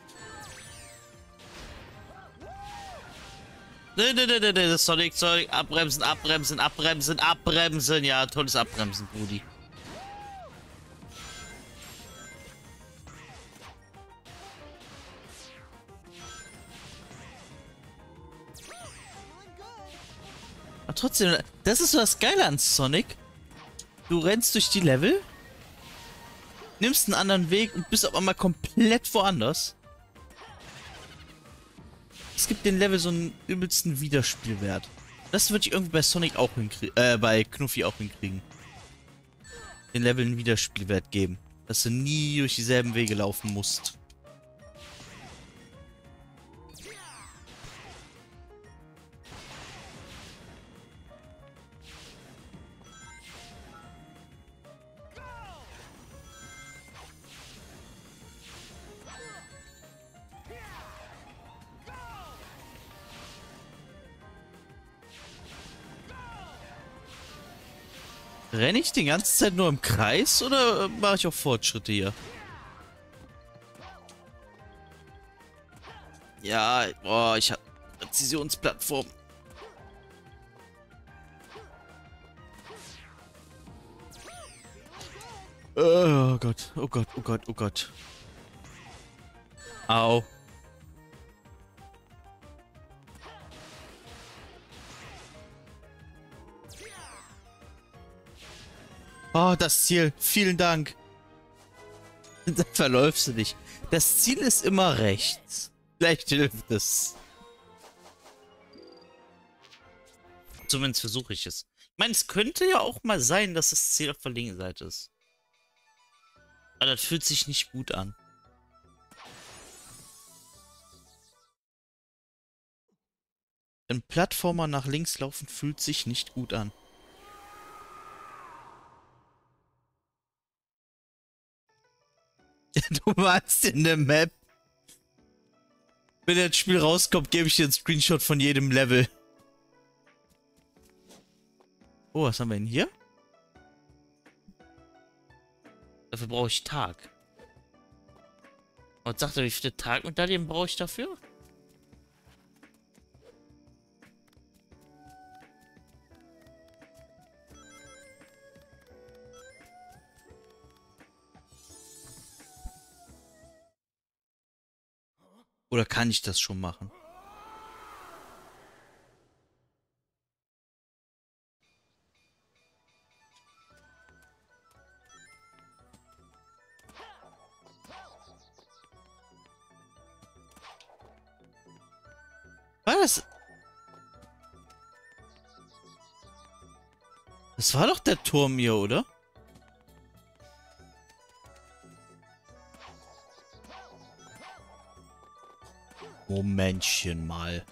[SPEAKER 1] Nee, Sonic, abbremsen, abbremsen, abbremsen, abbremsen. Ja, tolles Abbremsen, Brudi. Aber trotzdem, das ist so das Geile an Sonic. Du rennst durch die Level, nimmst einen anderen Weg und bist auf einmal komplett woanders. Es gibt den Level so einen übelsten Wiederspielwert. Das würde ich irgendwie bei Sonic auch hinkriegen, bei Knuffi auch hinkriegen. Den Level einen Wiederspielwert geben. Dass du nie durch dieselben Wege laufen musst. Renne ich die ganze Zeit nur im Kreis oder mache ich auch Fortschritte hier? Ja, boah, ich habe Präzisionsplattform. Oh Gott, oh Gott, oh Gott, oh Gott. Au. Oh, das Ziel. Vielen Dank. Da verläufst du dich. Das Ziel ist immer rechts. Vielleicht hilft es. Zumindest versuche ich es. Ich meine, es könnte ja auch mal sein, dass das Ziel auf der linken Seite ist. Aber das fühlt sich nicht gut an. Ein Plattformer nach links laufen fühlt sich nicht gut an. Du meinst in der Map. Wenn das Spiel rauskommt, gebe ich dir einen Screenshot von jedem Level. Oh, was haben wir denn hier? Dafür brauche ich Tag. Und sagt er, wie viele Tagmedaillen brauche ich dafür? Oder kann ich das schon machen? War das? Das war doch der Turm hier, oder? Momentchen mal.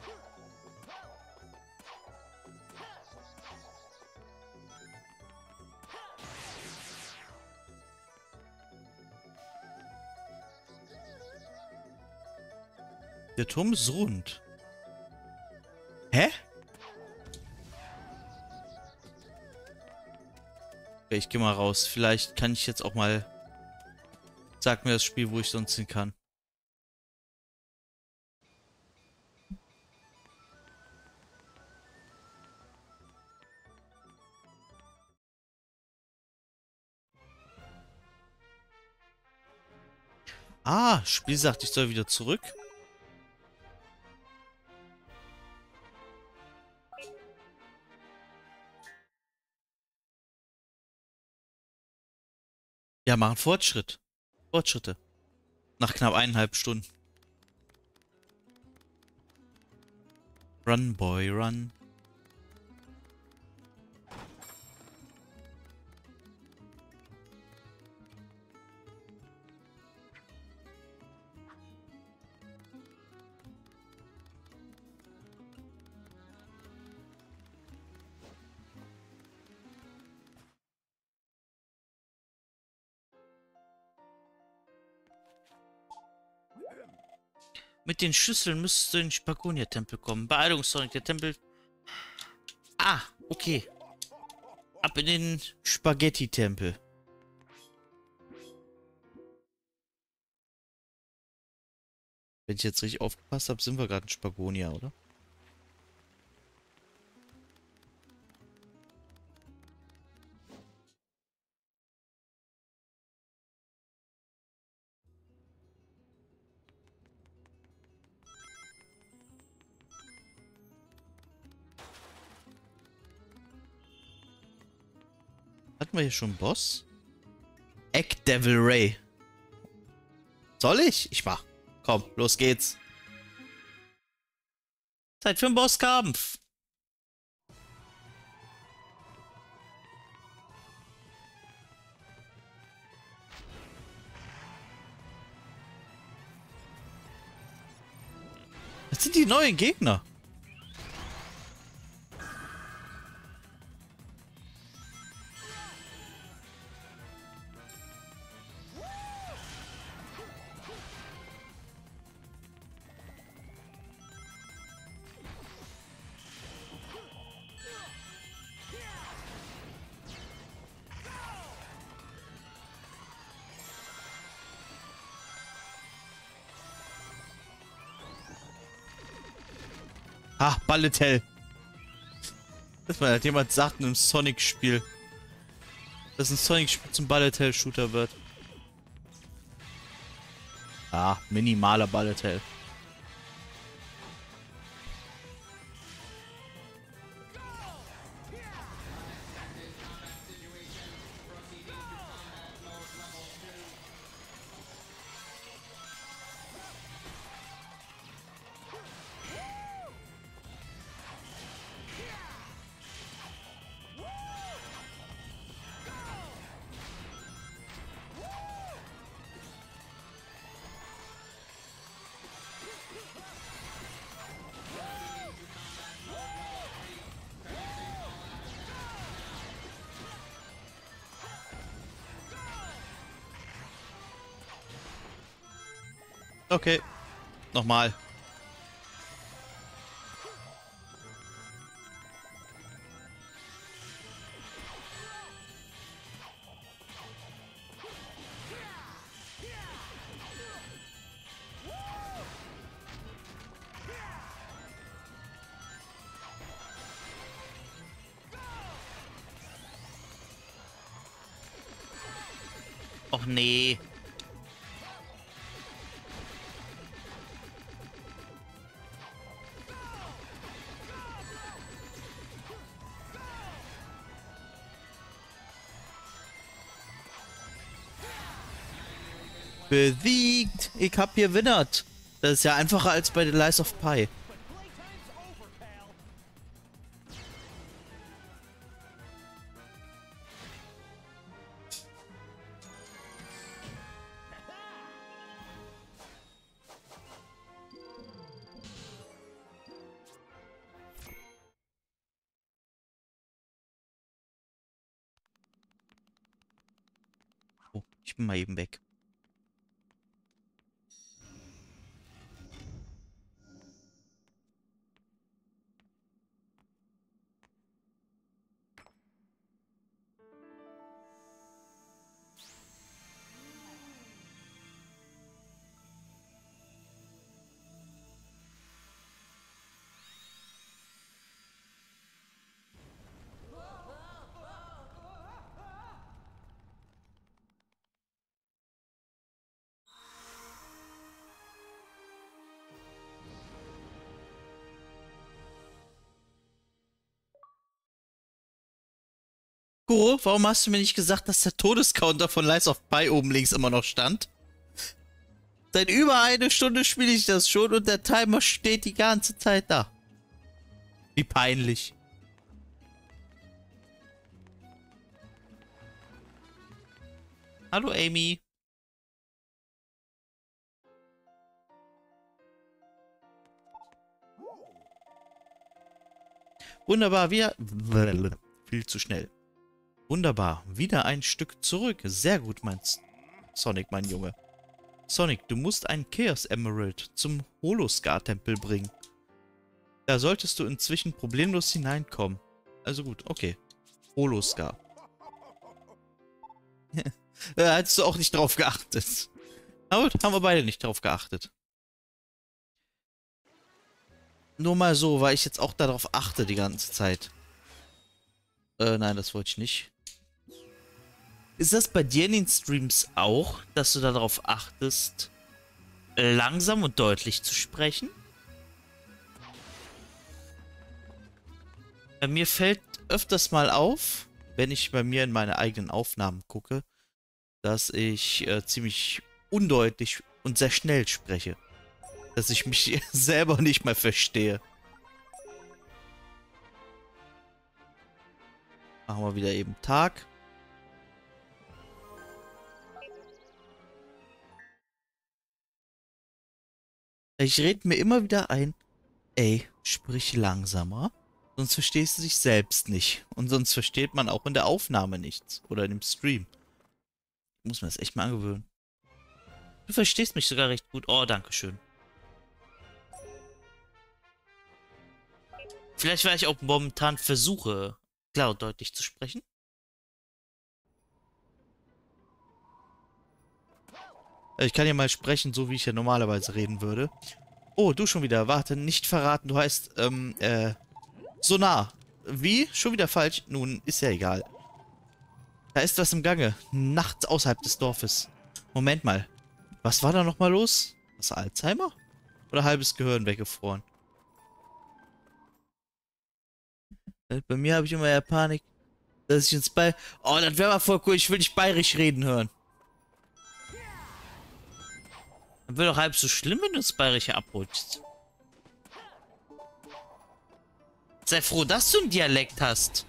[SPEAKER 1] Der Turm ist rund. Hä? Okay, ich gehe mal raus. Vielleicht kann ich jetzt auch mal... Sag mir das Spiel, wo ich sonst hin kann. Ah, Spiel sagt, ich soll wieder zurück. Ja, machen Fortschritt. Fortschritte. Nach knapp 1,5 Stunden. Run, Boy, run. Mit den Schlüsseln müsstest du in den Spagonia-Tempel kommen. Beeilung, Sonic, der Tempel... Ah, okay. Ab in den Spaghetti-Tempel. Wenn ich jetzt richtig aufgepasst habe, sind wir gerade in Spagonia, oder? Hatten wir hier schon einen Boss? Egg Devil Ray. Soll ich? Ich mach. Komm, los geht's. Zeit für einen Bosskampf. Das sind die neuen Gegner. Ah, Balletell. Das war halt jemand sagt in einem Sonic-Spiel, dass ein Sonic-Spiel zum Balletell-Shooter wird. Ah, minimaler Balletell. Okay. Nochmal. Och nee. Besiegt. Ich hab gewinnert. Das ist ja einfacher als bei The Lies of Pi.
[SPEAKER 2] But playtime's over, pal.
[SPEAKER 1] Oh, ich bin mal eben weg. Kuro, warum hast du mir nicht gesagt, dass der Todescounter von Lies of Pi oben links immer noch stand? Seit über eine Stunde spiele ich das schon und der Timer steht die ganze Zeit da. Wie peinlich. Hallo Amy. Wunderbar, wieder... Viel zu schnell. Wunderbar, wieder ein Stück zurück. Sehr gut, mein Sonic, mein Junge. Sonic, du musst einen Chaos Emerald zum Holoscar-Tempel bringen. Da solltest du inzwischen problemlos hineinkommen. Also gut, okay. Holoscar. Da hättest du auch nicht drauf geachtet. Aber gut, haben wir beide nicht drauf geachtet. Nur mal so, weil ich jetzt auch darauf achte die ganze Zeit. Nein, das wollte ich nicht. Ist das bei dir in den Streams auch, dass du darauf achtest, langsam und deutlich zu sprechen? Bei mir fällt öfters mal auf, wenn ich bei mir in meine eigenen Aufnahmen gucke, dass ich ziemlich undeutlich und sehr schnell spreche. Dass ich mich selber nicht mehr verstehe. Machen wir wieder eben Tag. Ich rede mir immer wieder ein, ey, sprich langsamer, sonst verstehst du dich selbst nicht. Und sonst versteht man auch in der Aufnahme nichts. Oder in dem Stream. Ich muss mir das echt mal angewöhnen. Du verstehst mich sogar recht gut. Oh, danke schön. Vielleicht, weil ich auch momentan versuche, klar und deutlich zu sprechen. Ich kann ja mal sprechen, so wie ich ja normalerweise reden würde. Oh, du schon wieder. Warte, nicht verraten. Du heißt, Sonar. Wie? Schon wieder falsch? Nun, ist ja egal. Da ist was im Gange. Nachts außerhalb des Dorfes. Moment mal. Was war da nochmal los? Was, Alzheimer? Oder halbes Gehirn weggefroren? Bei mir habe ich immer ja Panik, dass ich ins Bay... Oh, das wäre mal voll cool. Ich will dich bayerisch reden hören. Dann wird doch halb so schlimm, wenn du ins Bayerische abrutschst. Sei froh, dass du einen Dialekt hast.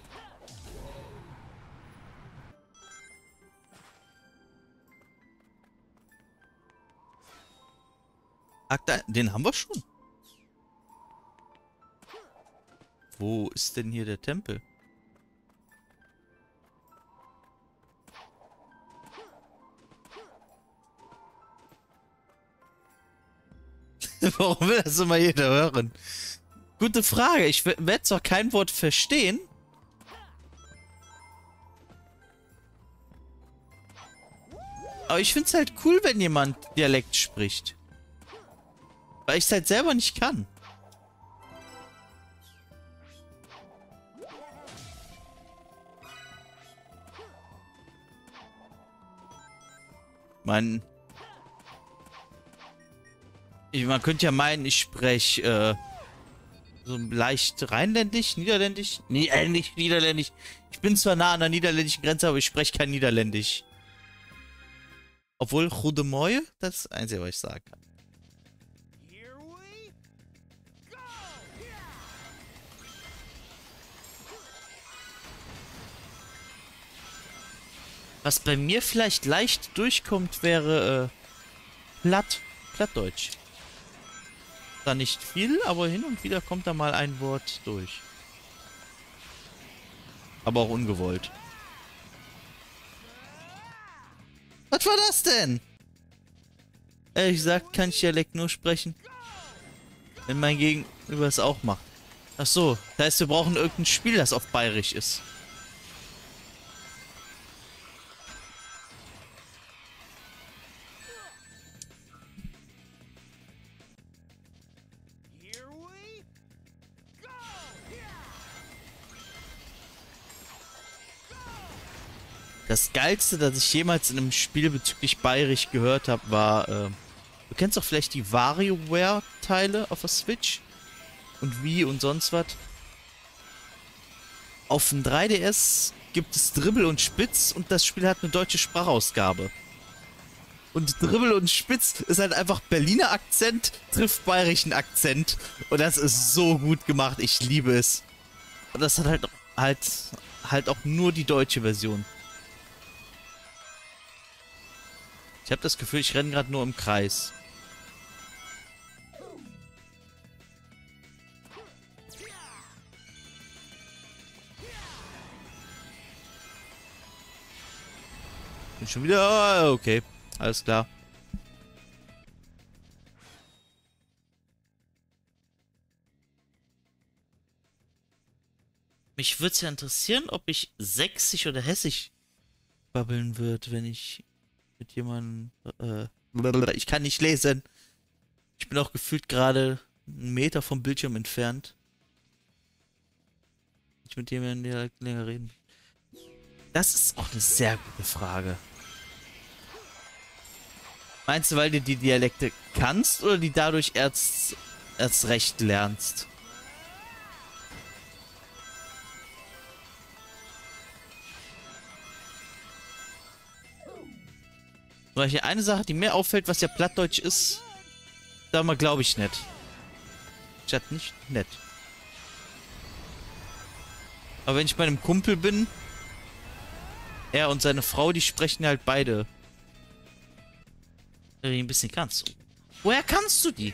[SPEAKER 1] Den haben wir schon. Wo ist denn hier der Tempel? Warum will das immer jeder hören? Gute Frage. Ich werde zwar kein Wort verstehen. Aber ich finde es halt cool, wenn jemand Dialekt spricht. Weil ich es halt selber nicht kann. Man könnte ja meinen, ich spreche so leicht rheinländisch, niederländisch. Nicht niederländisch. Ich bin zwar nah an der niederländischen Grenze, aber ich spreche kein Niederländisch. Obwohl, Goedemorgen, das ist das Einzige, was ich sagen kann.
[SPEAKER 2] Here we go!
[SPEAKER 1] Was bei mir vielleicht leicht durchkommt, wäre Plattdeutsch. Da nicht viel, aber hin und wieder kommt da mal ein Wort durch. Aber auch ungewollt. Was war das denn? Ehrlich gesagt kann ich Dialekt nur sprechen, wenn mein Gegenüber es auch macht. Ach so, das heißt, wir brauchen irgendein Spiel, das auf Bayerisch ist.
[SPEAKER 2] Here we go!
[SPEAKER 1] Das Geilste, das ich jemals in einem Spiel bezüglich Bayerisch gehört habe, war, du kennst doch vielleicht die WarioWare-Teile auf der Switch? Und Wii und sonst was? Auf dem 3DS gibt es Dribbel und Spitz und das Spiel hat eine deutsche Sprachausgabe. Und Dribbel und Spitz ist halt einfach Berliner Akzent, trifft bayerischen Akzent. Und das ist so gut gemacht, ich liebe es. Und das hat halt auch nur die deutsche Version. Ich habe das Gefühl, ich renne gerade nur im Kreis. Bin schon wieder... Okay, alles klar. Mich würde es ja interessieren, ob ich sächsisch oder hessisch babbeln würde, wenn ich mit jemandem... ich kann nicht lesen. Ich bin auch gefühlt gerade 1 Meter vom Bildschirm entfernt. Ich mit jemandem länger reden. Das ist auch eine sehr gute Frage. Meinst du, weil du die Dialekte kannst oder die dadurch erst recht lernst? Zum Beispiel eine Sache, die mir auffällt, was ja Plattdeutsch ist, da mal glaube ich nicht. Statt nicht nett. Aber wenn ich bei einem Kumpel bin, er und seine Frau, die sprechen halt beide. Ein bisschen kannst du. Woher kannst du die?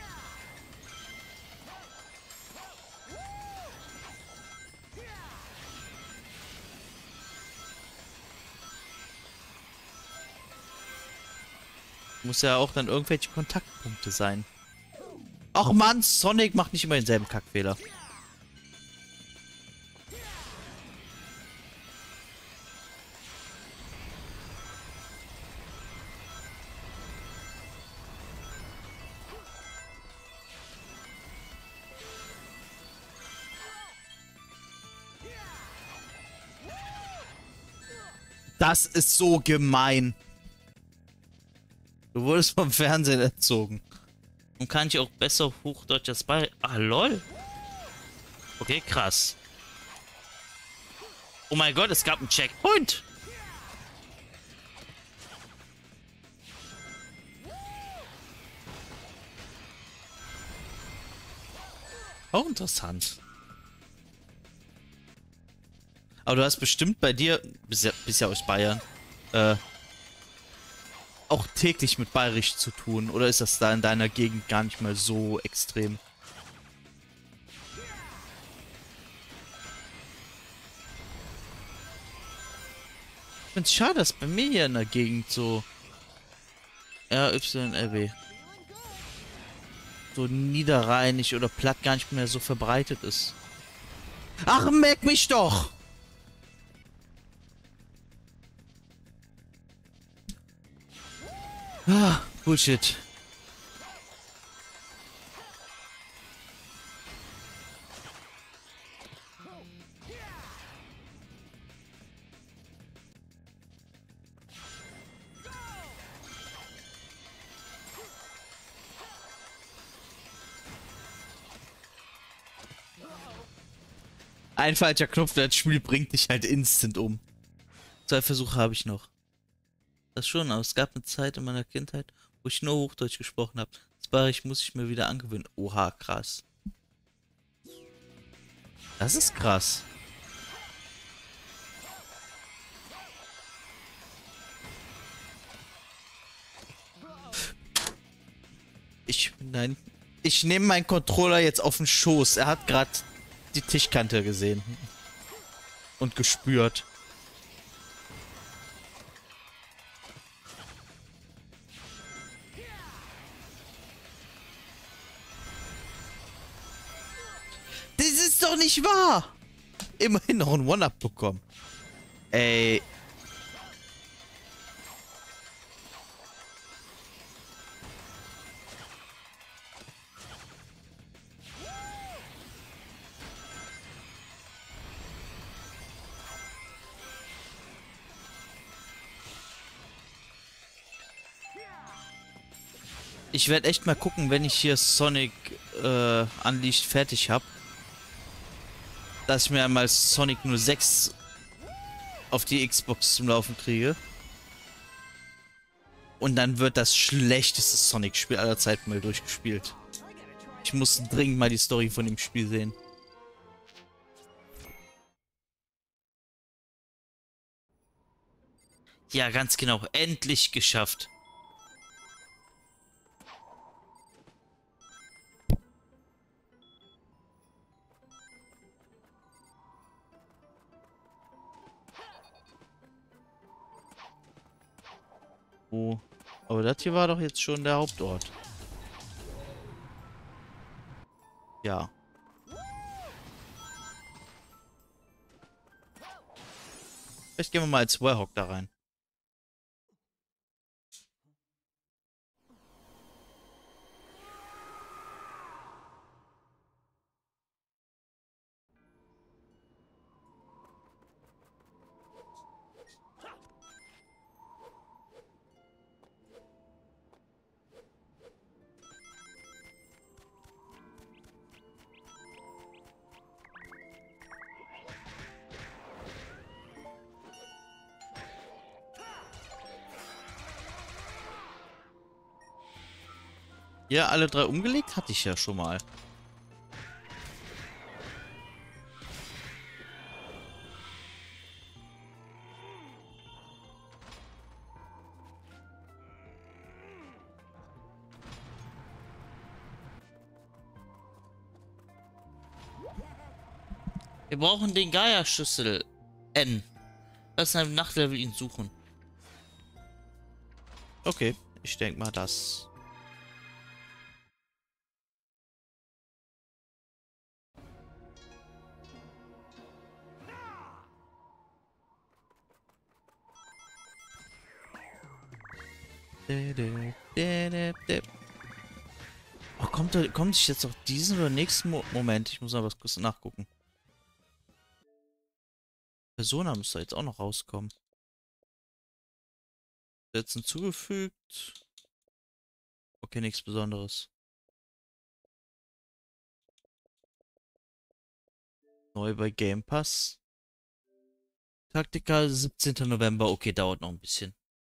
[SPEAKER 1] Muss ja auch dann irgendwelche Kontaktpunkte sein. Ach Mann, Sonic macht nicht immer denselben Kackfehler. Das ist so gemein. Du wurdest vom Fernsehen erzogen. Und kann ich auch besser Hochdeutsch als bei... Ah, lol. Okay, krass. Oh mein Gott, es gab einen Checkpoint. Auch interessant. Aber du hast bestimmt bei dir, bist ja aus Bayern, auch täglich mit Bayerisch zu tun. Oder ist das da in deiner Gegend gar nicht mal so extrem? Ich find's schade, dass bei mir hier in der Gegend so RYLB. so niederrheinig oder platt gar nicht mehr so verbreitet ist. Ach, merk mich doch! Ah, Bullshit. Ein falscher Knopf, das Spiel bringt dich halt instant um. 2 Versuche habe ich noch. Das schon, aber es gab eine Zeit in meiner Kindheit, wo ich nur Hochdeutsch gesprochen habe. Das Bayerisch muss ich mir wieder angewöhnen. Oha, krass. Das ist krass. Nein. Ich nehme meinen Controller jetzt auf den Schoß. Er hat gerade die Tischkante gesehen. Und gespürt. Das ist doch nicht wahr! Immerhin noch ein One-Up bekommen. Ey. Ich werde echt mal gucken, wenn ich hier Sonic Unleashed fertig habe, dass ich mir einmal Sonic 06 auf die Xbox zum Laufen kriege. Und dann wird das schlechteste Sonic-Spiel aller Zeiten mal durchgespielt. Ich muss dringend mal die Story von dem Spiel sehen. Ja, ganz genau. Endlich geschafft. Oh. Aber das hier war doch jetzt schon der Hauptort. Ja. Vielleicht gehen wir mal als Warhawk da rein. Ja, alle 3 umgelegt hatte ich ja schon mal. Wir brauchen den Gaia-Schlüssel N. Lass einem Nachtlevel ihn suchen. Okay, ich denke mal das. Oh, kommt ich jetzt auf diesen oder nächsten Moment? Ich muss mal was kurz nachgucken. Persona müsste jetzt auch noch rauskommen. Jetzt hinzugefügt. Okay, nichts Besonderes. Neu bei Game Pass. Taktika 17. November. Okay, dauert noch ein bisschen.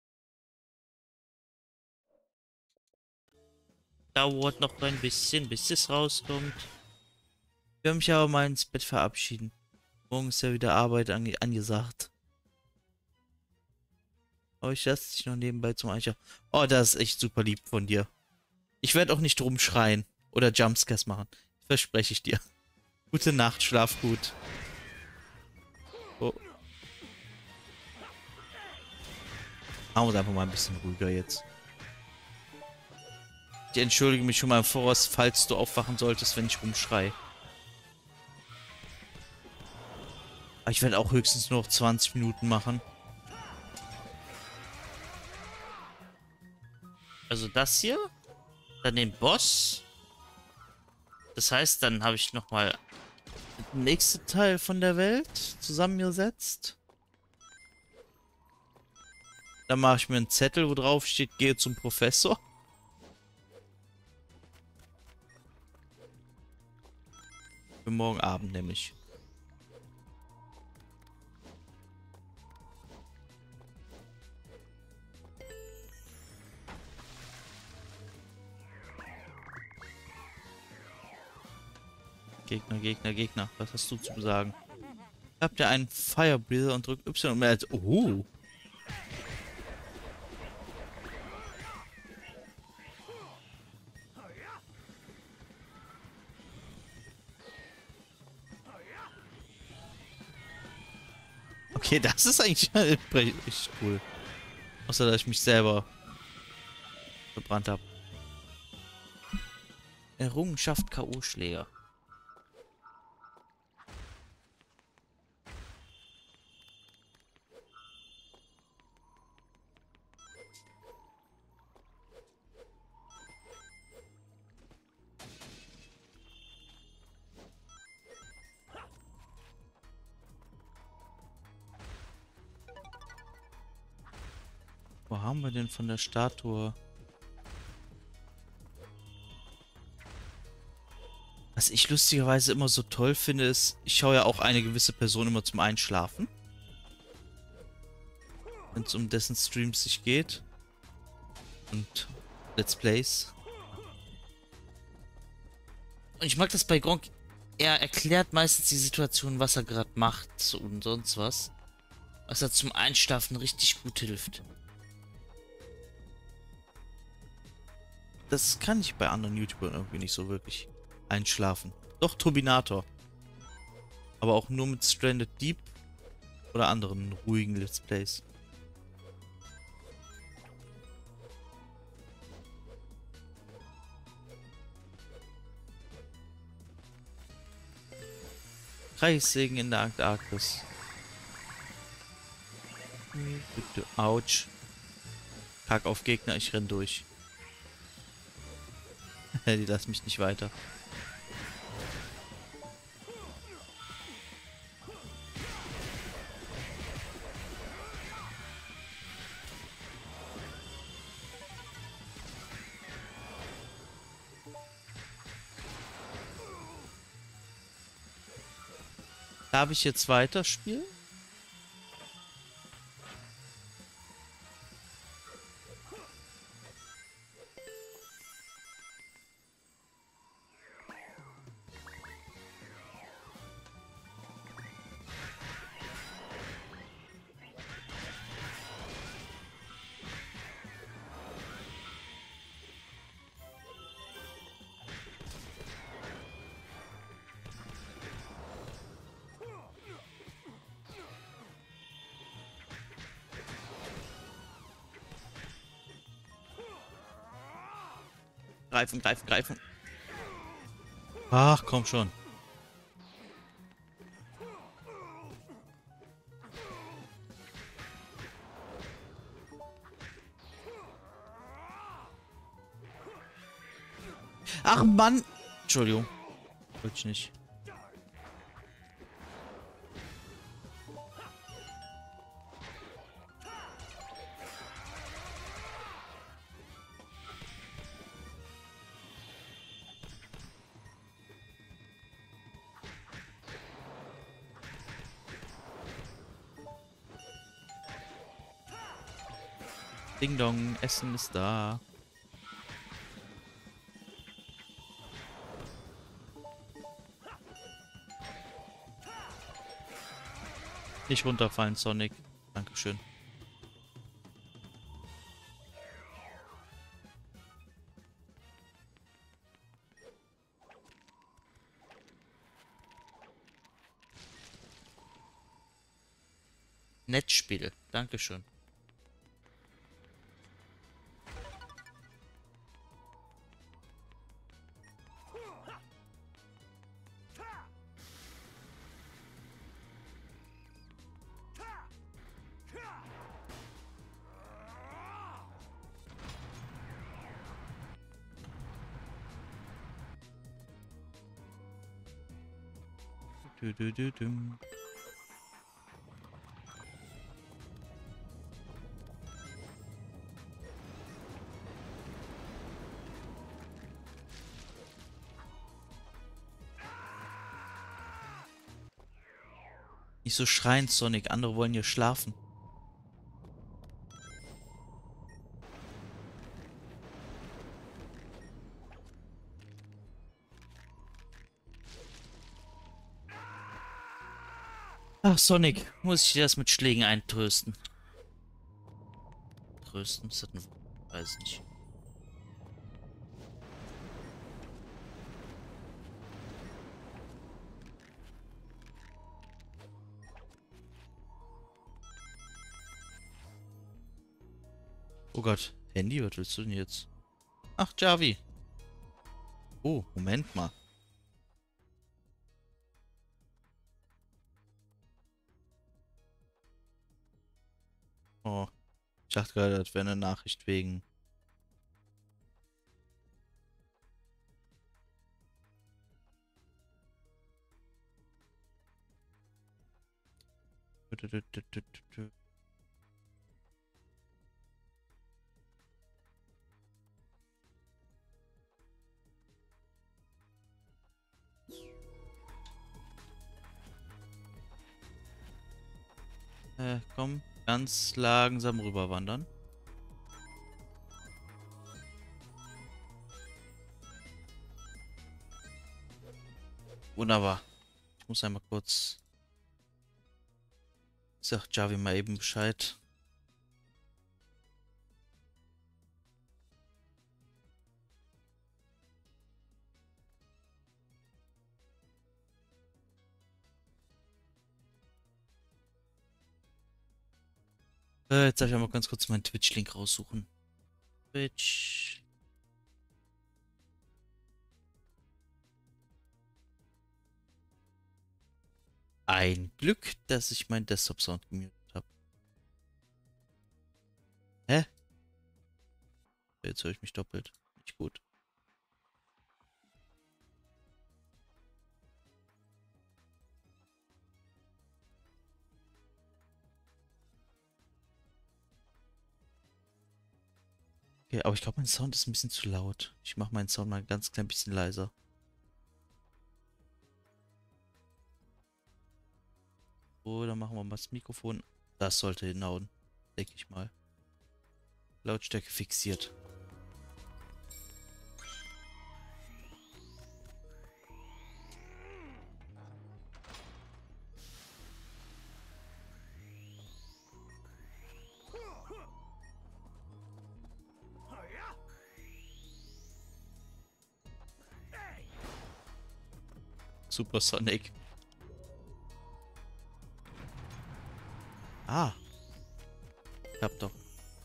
[SPEAKER 1] Dauert noch ein bisschen, bis es rauskommt. Ich will mich aber mal ins Bett verabschieden. Morgen ist ja wieder Arbeit angesagt. Aber ich lasse dich noch nebenbei zum Einschlafen. Oh, das ist echt super lieb von dir. Ich werde auch nicht rumschreien oder Jumpscares machen. Verspreche ich dir. Gute Nacht, schlaf gut. Oh. Machen wir es einfach mal ein bisschen ruhiger jetzt. Ich entschuldige mich schon mal im Voraus, falls du aufwachen solltest, wenn ich rumschrei. Aber ich werde auch höchstens nur noch 20 Minuten machen. Also das hier. Dann den Boss. Das heißt, dann habe ich nochmal den nächsten Teil von der Welt zusammengesetzt. Dann mache ich mir einen Zettel, wo drauf steht, gehe zum Professor. Für morgen Abend nämlich. Gegner, Gegner, Gegner. Was hast du zu sagen? Habt ihr einen Firebreather und drückt Y, um mehr als... Oh. Okay, das ist eigentlich richtig cool. Außer, dass ich mich selber verbrannt habe. Errungenschaft K.O.-Schläger. Wo haben wir denn von der Statue? Was ich lustigerweise immer so toll finde, ist, ich schaue ja auch eine gewisse Person immer zum Einschlafen. Wenn es um dessen Streams sich geht. Und Let's Plays. Und ich mag das bei Gronkh. Er erklärt meistens die Situation, was er gerade macht und sonst was. Was er zum Einschlafen richtig gut hilft. Das kann ich bei anderen YouTubern irgendwie nicht so wirklich einschlafen. Doch, Turbinator. Aber auch nur mit Stranded Deep oder anderen ruhigen Let's Plays. Kreissägen in der Antarktis. Bitte. Autsch. Kack auf Gegner, ich renn durch. Die lassen mich nicht weiter. Darf ich jetzt weiterspielen? Greifen, greifen, greifen. Ach, komm schon. Ach, Mann. Entschuldigung. Wollte ich nicht. Ding Dong, Essen ist da. Nicht runterfallen, Sonic. Dankeschön. Netzspiel. Dankeschön. Du, du, du, dum. Nicht so schreien, Sonic. Andere wollen hier schlafen. Ach, Sonic. Muss ich dir das mit Schlägen eintrösten? Trösten? Ist das ein... Weiß nicht. Oh Gott. Handy? Was willst du denn jetzt? Ach, Javi. Oh, Moment mal. Oh. Ich dachte gerade, das wäre eine Nachricht wegen... Komm, ganz langsam rüberwandern. Wunderbar. Ich muss einmal kurz... Sag Javi mal eben Bescheid. Jetzt darf ich einmal ganz kurz meinen Twitch-Link raussuchen. Twitch. Ein Glück, dass ich meinen Desktop-Sound gemutet habe. Hä? Jetzt höre ich mich doppelt. Nicht gut. Okay, aber ich glaube, mein Sound ist ein bisschen zu laut. Ich mache meinen Sound mal ein ganz klein bisschen leiser. So, dann machen wir mal das Mikrofon. Das sollte hinhauen, denke ich mal. Lautstärke fixiert. Super Sonic. Ah. Ich hab doch.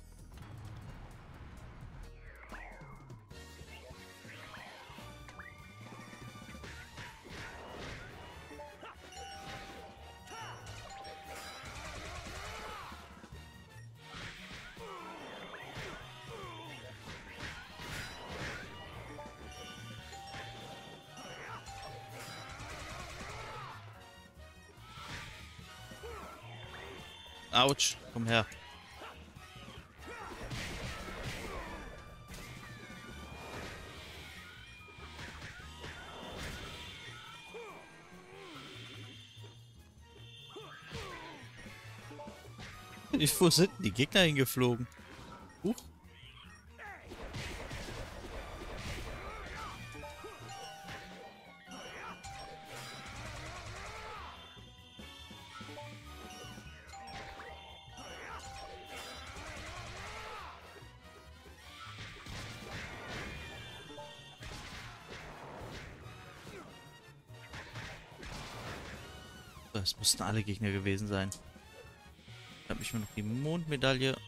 [SPEAKER 1] Autsch, komm her. Wo sind denn die Gegner hingeflogen? Huch. Das mussten alle Gegner gewesen sein. Da habe ich mir noch die Mondmedaille.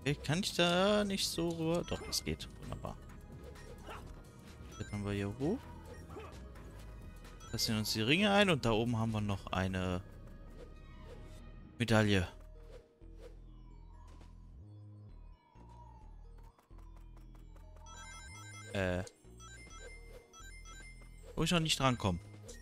[SPEAKER 1] Okay, kann ich da nicht so rüber? Doch, das geht. Wunderbar. Jetzt haben wir hier hoch. Lassen uns die Ringe ein und da oben haben wir noch eine Medaille. Wo ich noch nicht drankomme.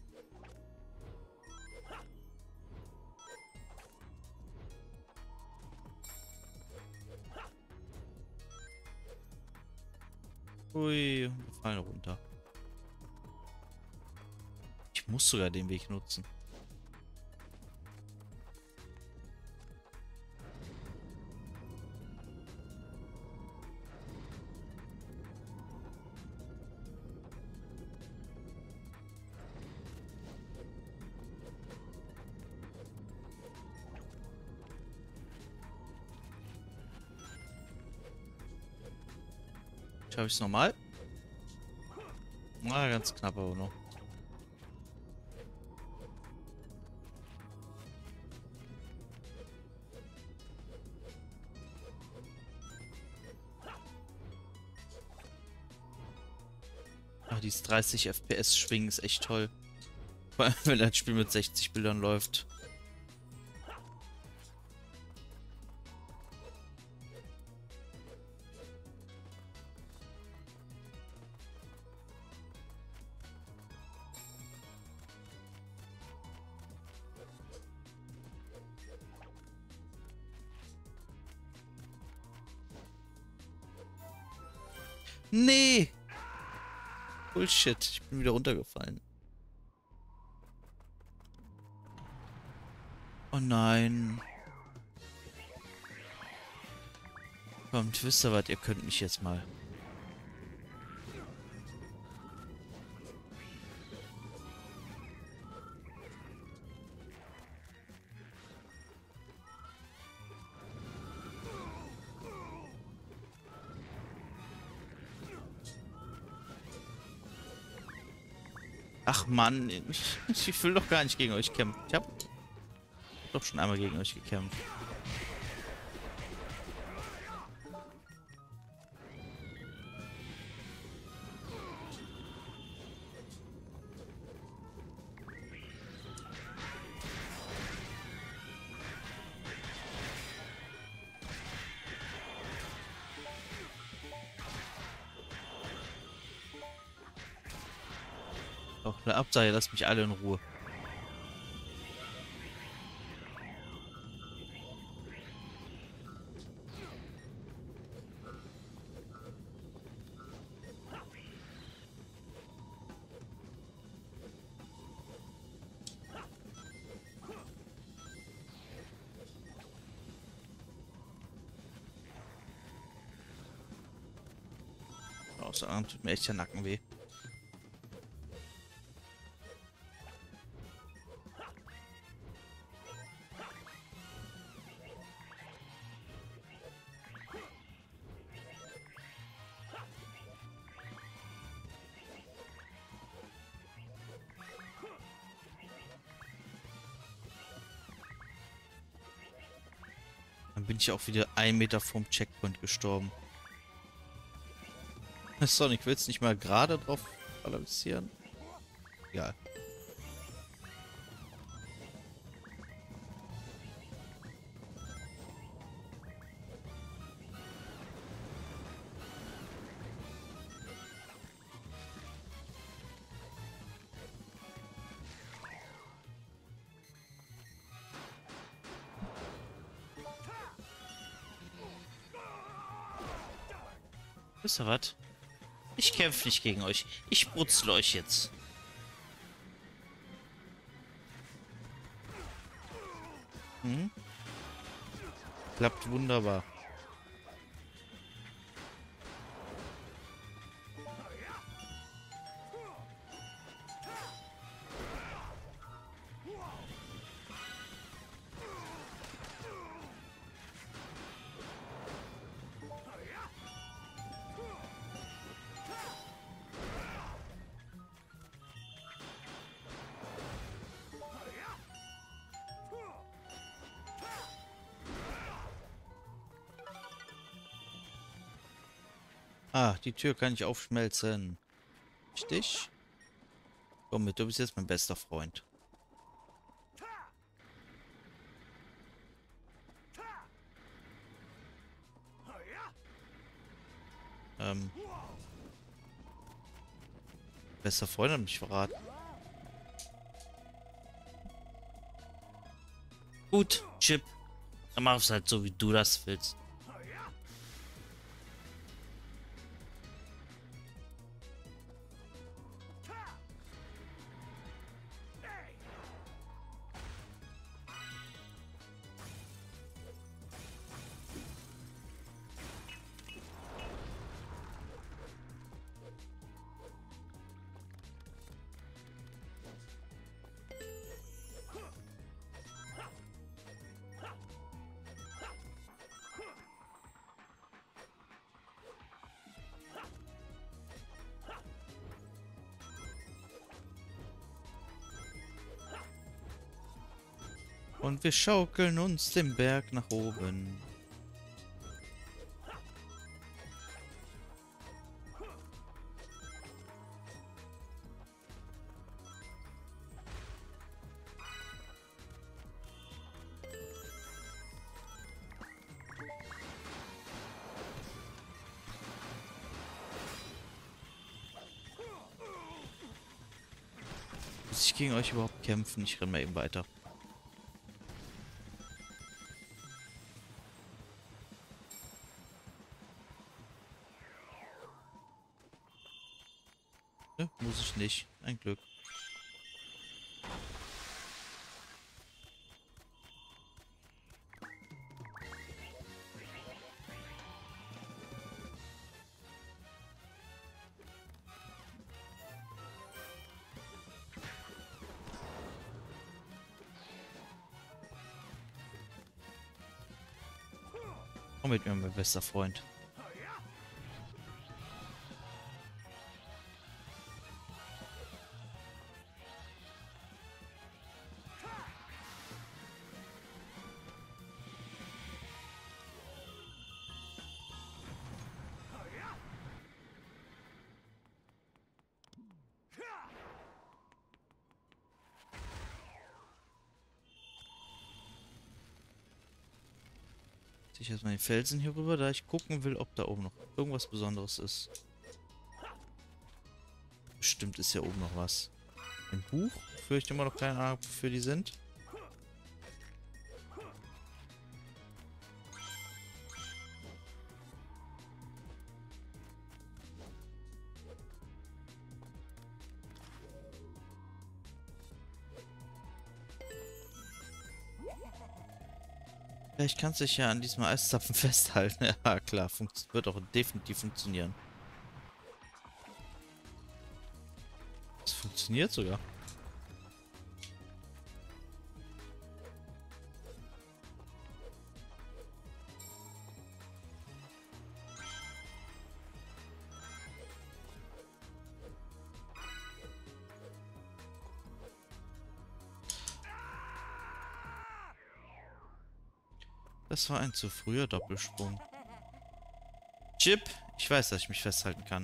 [SPEAKER 1] Ui, wir fallen runter. Ich muss sogar den Weg nutzen. Schaffe ich es nochmal? Na, ganz knapp aber noch. Ach, dieses 30 FPS schwingen ist echt toll. Vor allem, wenn ein Spiel mit 60 Bildern läuft. Nee! Bullshit, ich bin wieder runtergefallen. Oh nein. Kommt, wisst ihr was, ihr könnt mich jetzt mal. Ach Mann, ich will doch gar nicht gegen euch kämpfen. Ich habe doch schon einmal gegen euch gekämpft. Doch, eine Absage, lasst mich alle in Ruhe. Außer anderem tut mir echt der Nacken weh. Dann bin ich auch wieder 1 Meter vom Checkpoint gestorben. Sonic, willst du nicht mal gerade drauf balancieren? Egal. Wisst ihr was? Ich kämpfe nicht gegen euch. Ich brutzle euch jetzt. Hm? Klappt wunderbar. Ah, die Tür kann ich aufschmelzen. Richtig? Komm mit, du bist jetzt mein bester Freund. Ähm, bester Freund hat mich verraten. Gut, Chip. Dann mach es halt so, wie du das willst. Und wir schaukeln uns den Berg nach oben. Muss ich gegen euch überhaupt kämpfen? Ich renne mal eben weiter. Ne, muss ich nicht. Ein Glück. Komm mit mir, mein bester Freund. Ich erstmal den Felsen hier rüber, da ich gucken will, ob da oben noch irgendwas Besonderes ist. Bestimmt ist ja oben noch was. Ein Buch? Wofür ich immer noch keine Ahnung, wofür die sind. Vielleicht kannst du dich ja an diesem Eiszapfen festhalten. Ja, klar, wird auch definitiv funktionieren. Es funktioniert sogar. Das war ein zu früher Doppelsprung. Chip, ich weiß, dass ich mich festhalten kann.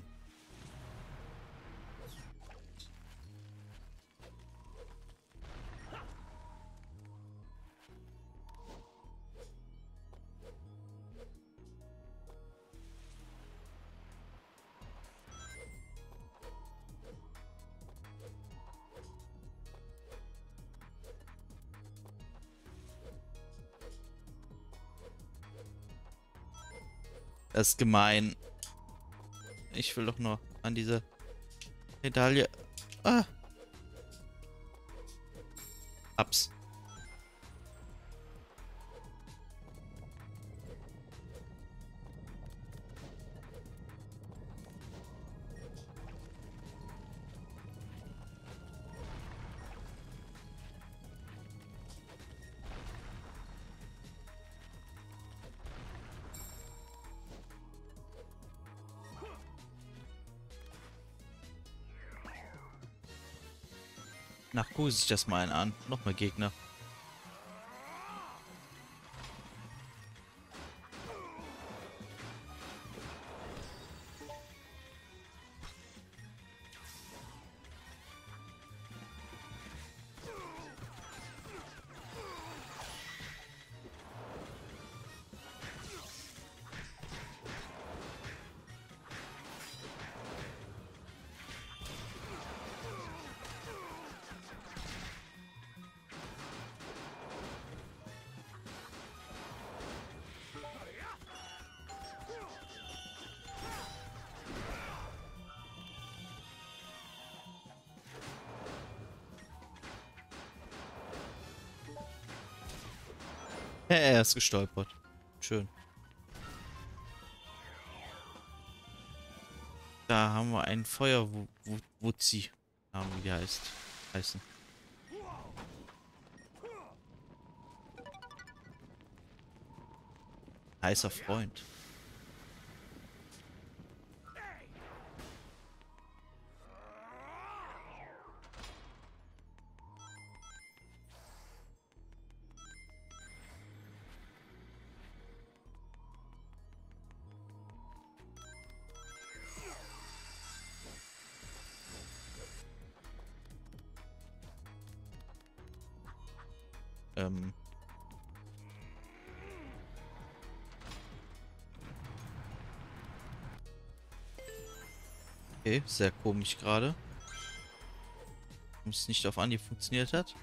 [SPEAKER 1] Das ist gemein. Ich will doch nur an diese Medaille. Ah. Ups. Nach guck sich das mal einen an. Nochmal Gegner. Er ist gestolpert. Schön. Da haben wir einen Feuerwutzi. Wie die heißen. Heißer Freund. Ähm. Okay, sehr komisch gerade. Warum es nicht auf Anhieb funktioniert hat.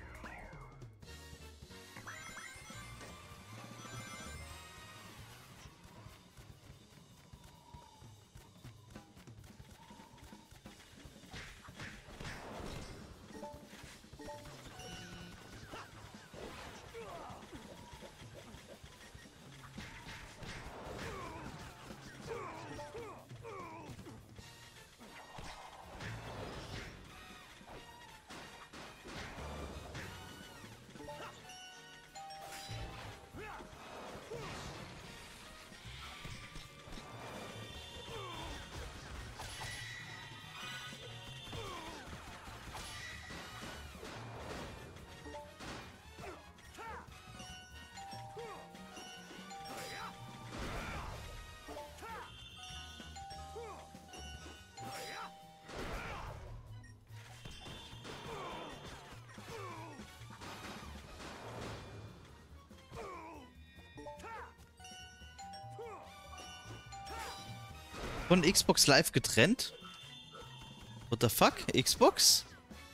[SPEAKER 1] Von Xbox Live getrennt? What the fuck? Xbox?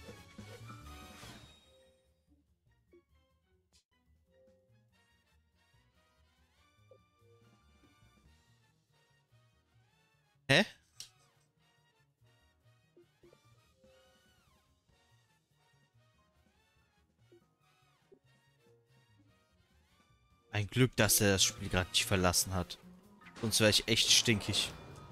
[SPEAKER 1] Hä? Ein Glück, dass er das Spiel gerade nicht verlassen hat. Sonst wäre ich echt stinkig.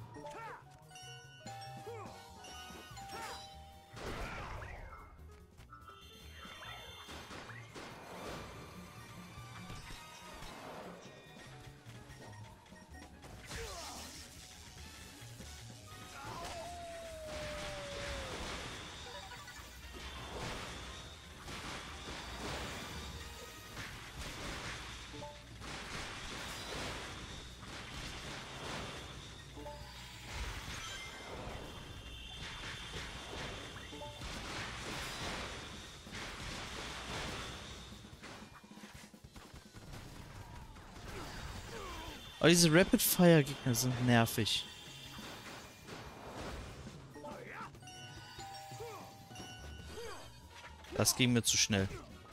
[SPEAKER 1] Aber diese Rapid-Fire-Gegner sind nervig. Das ging mir zu schnell.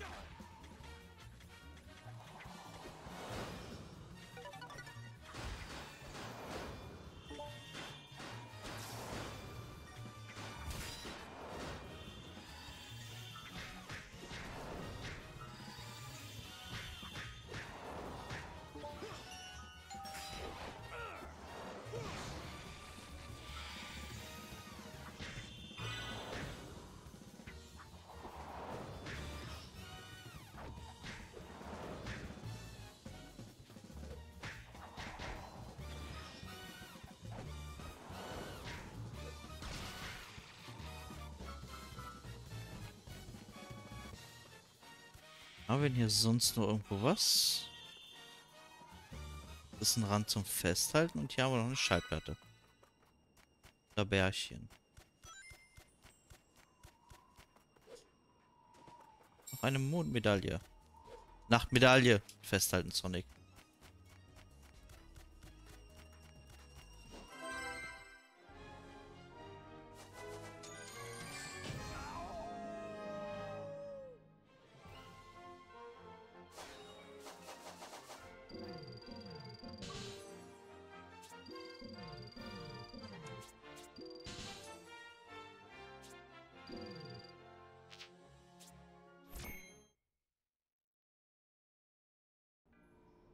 [SPEAKER 1] Haben wir denn hier sonst noch irgendwo was? Das ist ein Rand zum Festhalten und hier haben wir noch eine Schallplatte. Da Bärchen. Noch eine Mondmedaille. Nachtmedaille. Festhalten, Sonic.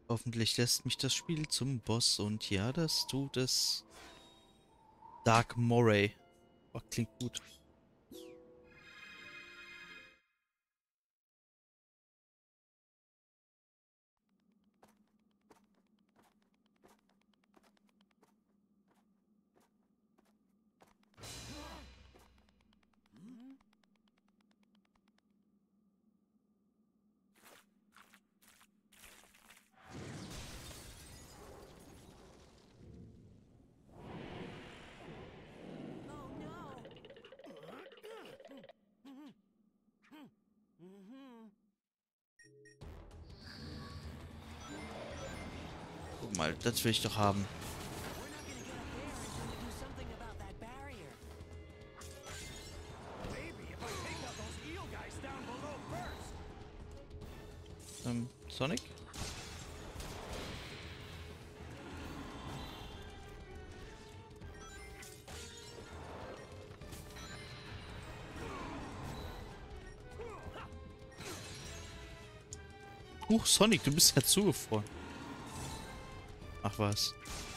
[SPEAKER 1] Hoffentlich lässt mich das Spiel zum Boss und ja, das tut es. Dark Moray. Oh, klingt gut.
[SPEAKER 2] Oh no! Mm-hmm.
[SPEAKER 1] Guck mal, das will ich doch haben.
[SPEAKER 2] We're not gonna get up there until we do something about that barrier. Maybe if I take out those eel guys down below first.
[SPEAKER 1] Sonic? Sonic, du bist ja zugefroren. Ach was.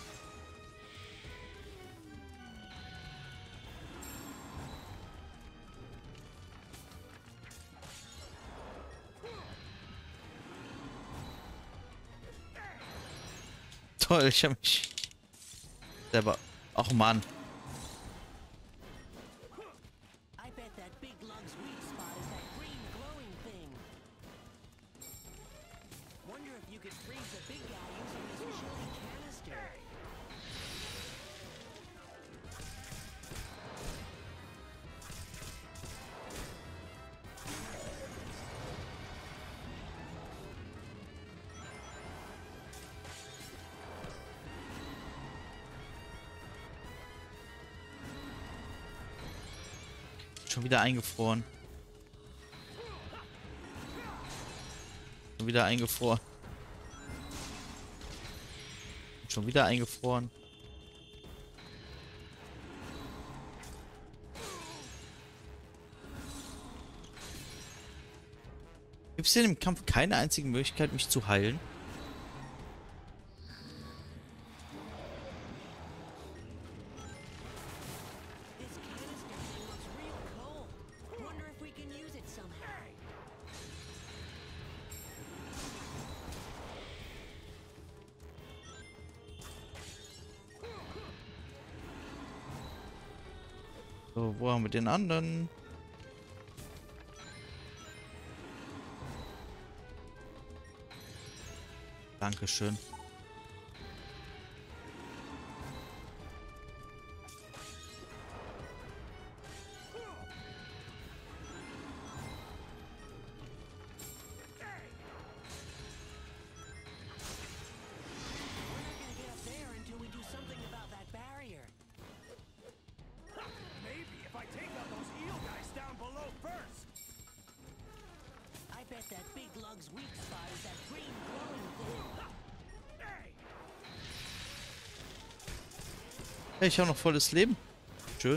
[SPEAKER 1] Toll, ich habe mich selber... Ach Mann.
[SPEAKER 2] I bet that big lug's weak spot is that green glowing thing. Wonder if you could freeze the big guy using this chili canister.
[SPEAKER 1] Schon wieder eingefroren. Schon wieder eingefroren. Schon wieder eingefroren. Gibt es denn im Kampf keine einzige Möglichkeit, mich zu heilen?
[SPEAKER 2] This canister thing looks real cold. Wonder if we can use it somehow.
[SPEAKER 1] So, wo haben wir den anderen? Dankeschön.
[SPEAKER 2] We're not gonna get up there until we do something about that barrier. Maybe if I take out those eel guys down below first. I bet that big lug's weak spot is that green glowing thing.
[SPEAKER 1] Hey, ich habe noch volles Leben. Schön.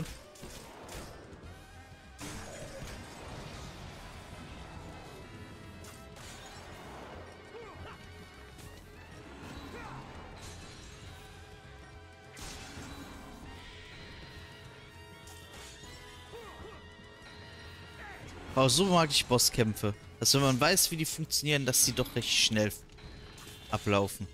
[SPEAKER 1] Aber so mag ich Bosskämpfe. Dass wenn man weiß, wie die funktionieren, dass sie doch recht schnell ablaufen.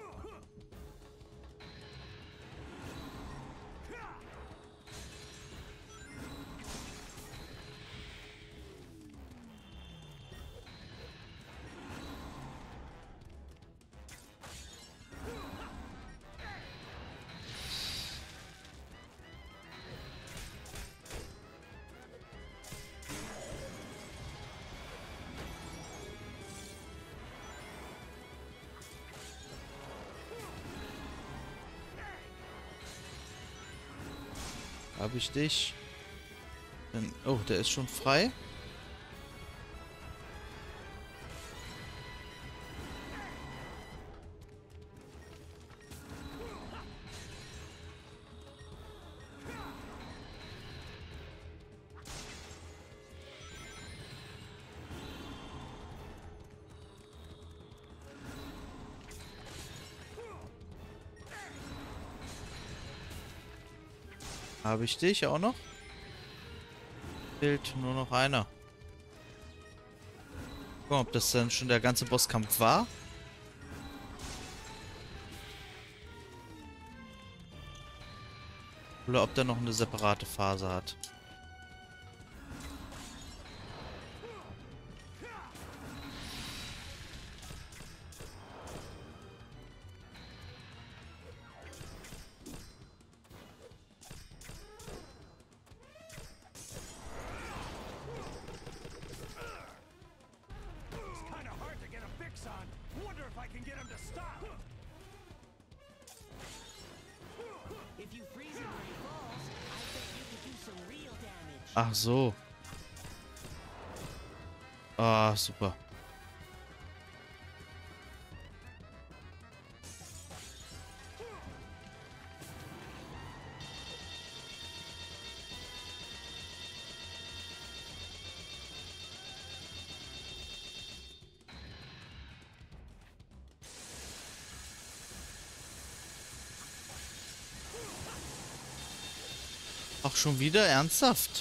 [SPEAKER 1] Habe ich dich? Dann, oh, der ist schon frei. Habe ich dich auch noch? Fehlt nur noch einer. Gucken, ob das dann schon der ganze Bosskampf war. Oder ob der noch eine separate Phase hat.
[SPEAKER 2] It's kind of hard to get a fix on. Wonder if I can get him to stop. If you freeze him when he falls, I bet you could do some real damage.
[SPEAKER 1] Ach so. Ah, super. Ach, schon wieder? Ernsthaft?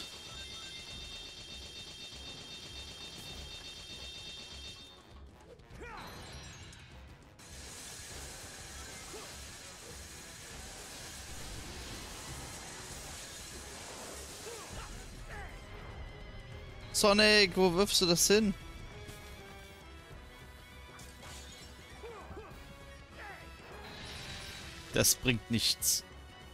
[SPEAKER 1] Sonic, wo wirfst du das hin? Das bringt nichts.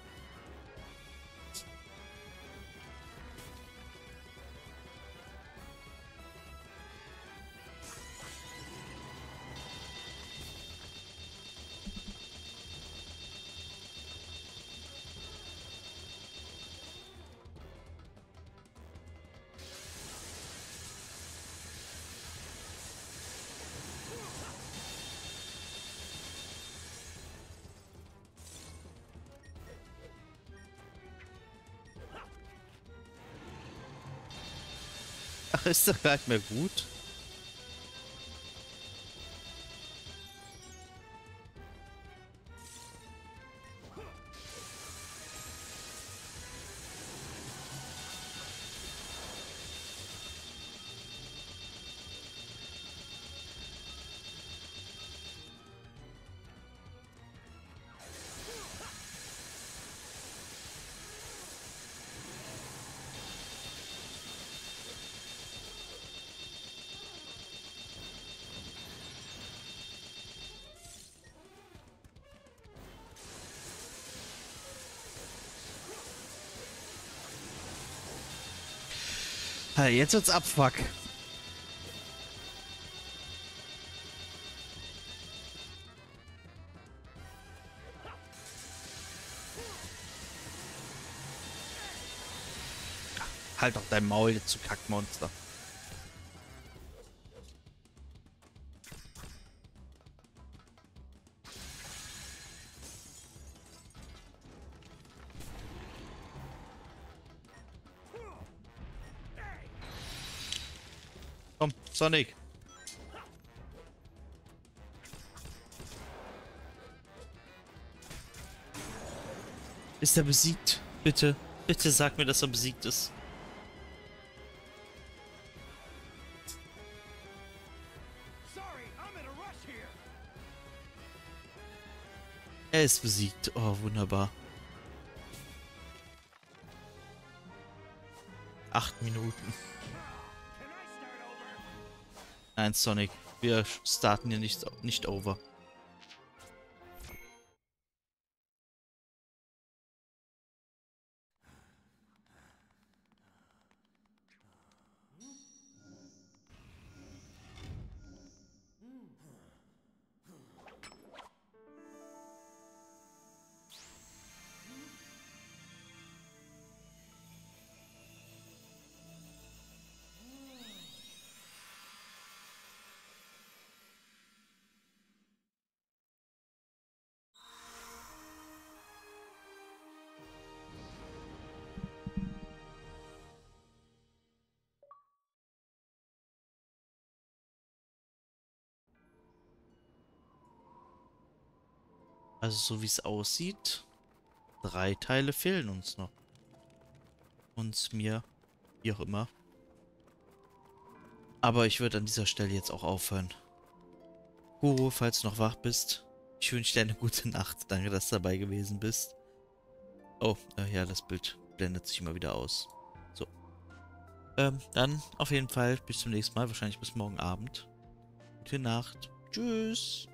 [SPEAKER 1] Ach, ist doch gar nicht mehr gut. Hey, jetzt wird's Abfuck. Halt doch dein Maul jetzt, zu Kackmonster. Komm, Sonic. Ist er besiegt? Bitte. Bitte sag mir, dass er besiegt ist.
[SPEAKER 2] Sorry, I'm in a rush here.
[SPEAKER 1] Er ist besiegt. Oh, wunderbar. 8 Minuten.
[SPEAKER 2] Can I start over?
[SPEAKER 1] Nein, Sonic. Wir starten hier nicht over. Also so wie es aussieht, 3 Teile fehlen uns noch. uns, mir, wie auch immer. Aber ich würde an dieser Stelle jetzt auch aufhören. Guru, falls du noch wach bist, ich wünsche dir eine gute Nacht. Danke, dass du dabei gewesen bist. Oh, ja, das Bild blendet sich immer wieder aus. So. Dann auf jeden Fall bis zum nächsten Mal. Wahrscheinlich bis morgen Abend. Gute Nacht. Tschüss.